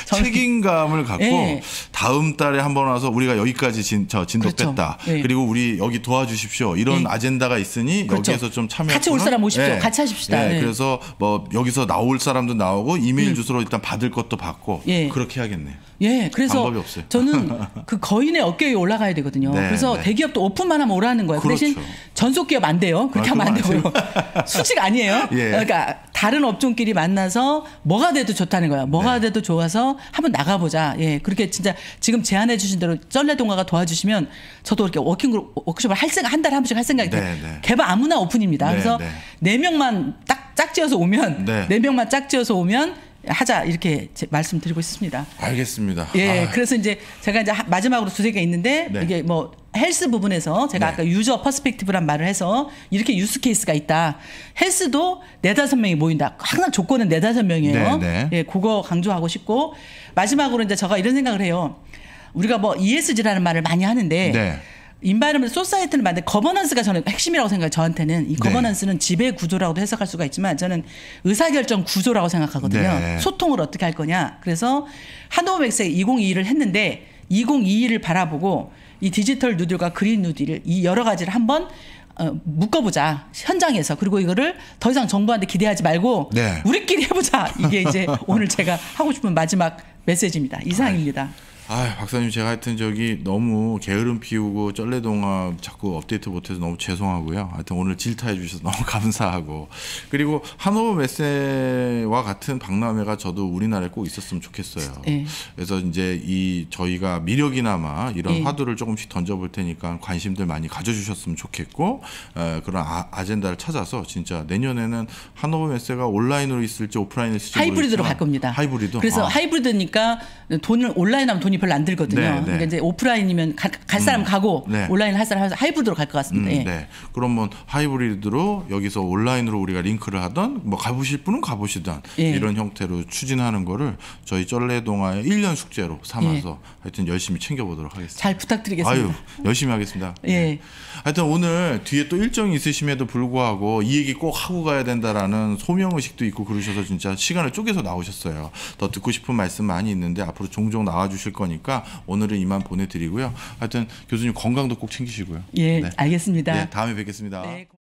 책임감을 갖고 예. 다음 달에 한번 와서 우리가 여기까지 진, 저 진도 그렇죠. 뺐다. 예. 그리고 우리 여기 도와주십시오. 이런 예. 아젠다가 있으니 그렇죠. 여기에서 좀 참여 같이 올 사람 오십시오. 같이 하십시다. 예. 예. 그래서 뭐 여기서 나올 사람도 나오고 이메일 음. 주소로 일단 받을 것도 받고 예. 그렇게 해야겠네요. 예, 그래서 방법이 없어요. 저는 그 거인의 어깨 위에 올라가야 되거든요. 네, 그래서 네. 대기업도 오픈만 하면 오라는 거예요. 그렇죠. 그 대신 전속 기업 안 돼요. 그렇게 아, 하면 안 그건 되고요. 수직 아니에요. 예. 그러니까 다른 업종끼리 만나서 뭐가 돼도 좋다는 거예요. 뭐가 네. 돼도 좋아서 한번 나가보자. 예, 그렇게 진짜 지금 제안해 주신 대로 쩔레동아가 도와주시면 저도 이렇게 워킹그룹 워크숍을 할 생각 한 달에 한 번씩 할 생각이 네, 돼요. 네. 개발 아무나 오픈입니다. 네, 그래서 네. 네 명만 딱 짝지어서 오면 네. 네 명만 짝지어서 오면 하자 이렇게 제- 말씀드리고 있습니다. 알겠습니다. 예, 아, 그래서 이제 제가 이제 하- 마지막으로 두세 개 있는데 네. 이게 뭐 헬스 부분에서 제가 네. 아까 유저 퍼스펙티브란 말을 해서 이렇게 유스 케이스가 있다. 헬스도 네다섯 명이 모인다. 항상 조건은 네다섯 명이에요. 네, 네. 예, 그거 강조하고 싶고 마지막으로 이제 제가 이런 생각을 해요. 우리가 뭐 이에스지라는 말을 많이 하는데 네. 인바이러먼트 소사이티를 만들 거버넌스가 저는 핵심이라고 생각해요. 저한테는 이 거버넌스는 지배 구조라고도 해석할 수가 있지만 저는 의사결정 구조라고 생각하거든요. 네. 소통을 어떻게 할 거냐. 그래서 한오백세 이천이십이를 했는데 이천이십이를 바라보고 이 디지털 누딜과 그린 누딜을 이 여러 가지를 한번 어, 묶어보자 현장에서. 그리고 이거를 더 이상 정부한테 기대하지 말고 네. 우리끼리 해보자. 이게 이제 오늘 제가 하고 싶은 마지막 메시지입니다. 이상입니다. 아, 박사님 제가 하여튼 저기 너무 게으름 피우고 쩔레동아 자꾸 업데이트 못해서 너무 죄송하고요. 하여튼 오늘 질타해 주셔서 너무 감사하고 그리고 한오버 메세와 같은 박람회가 저도 우리나라에 꼭 있었으면 좋겠어요. 네. 그래서 이제 이 저희가 미력이나마 이런 네. 화두를 조금씩 던져볼 테니까 관심들 많이 가져주셨으면 좋겠고 에, 그런 아, 아젠다를 찾아서 진짜 내년에는 한오버 메세가 온라인으로 있을지 오프라인으로 있을지 하이브리드로 모르겠지만 갈 겁니다. 하이브리드. 그래서 아. 하이브리드니까 돈을 온라인 하면 돈이 별로 안 들거든요. 네, 네. 그러니까 이제 오프라인이면 가, 갈 사람 음, 가고 네. 온라인 할 사람 해서 하이브리드로 갈 것 같습니다. 음, 예. 네. 그러면 하이브리드로 여기서 온라인으로 우리가 링크를 하던 뭐 가보실 분은 가보시던 예. 이런 형태로 추진하는 거를 저희 쩔레동아의 일 년 숙제로 삼아서 하여튼 열심히 챙겨보도록 하겠습니다. 잘 부탁드리겠습니다. 아유, 열심히 하겠습니다. 예. 네. 하여튼 오늘 뒤에 또 일정이 있으심에도 불구하고 이 얘기 꼭 하고 가야 된다라는 소명의식도 있고 그러셔서 진짜 시간을 쪼개서 나오셨어요. 더 듣고 싶은 말씀 많이 있는데 앞으로 종종 나와주실 거니까 오늘은 이만 보내드리고요. 하여튼 교수님 건강도 꼭 챙기시고요. 예, 네. 알겠습니다. 네, 다음에 뵙겠습니다. 네.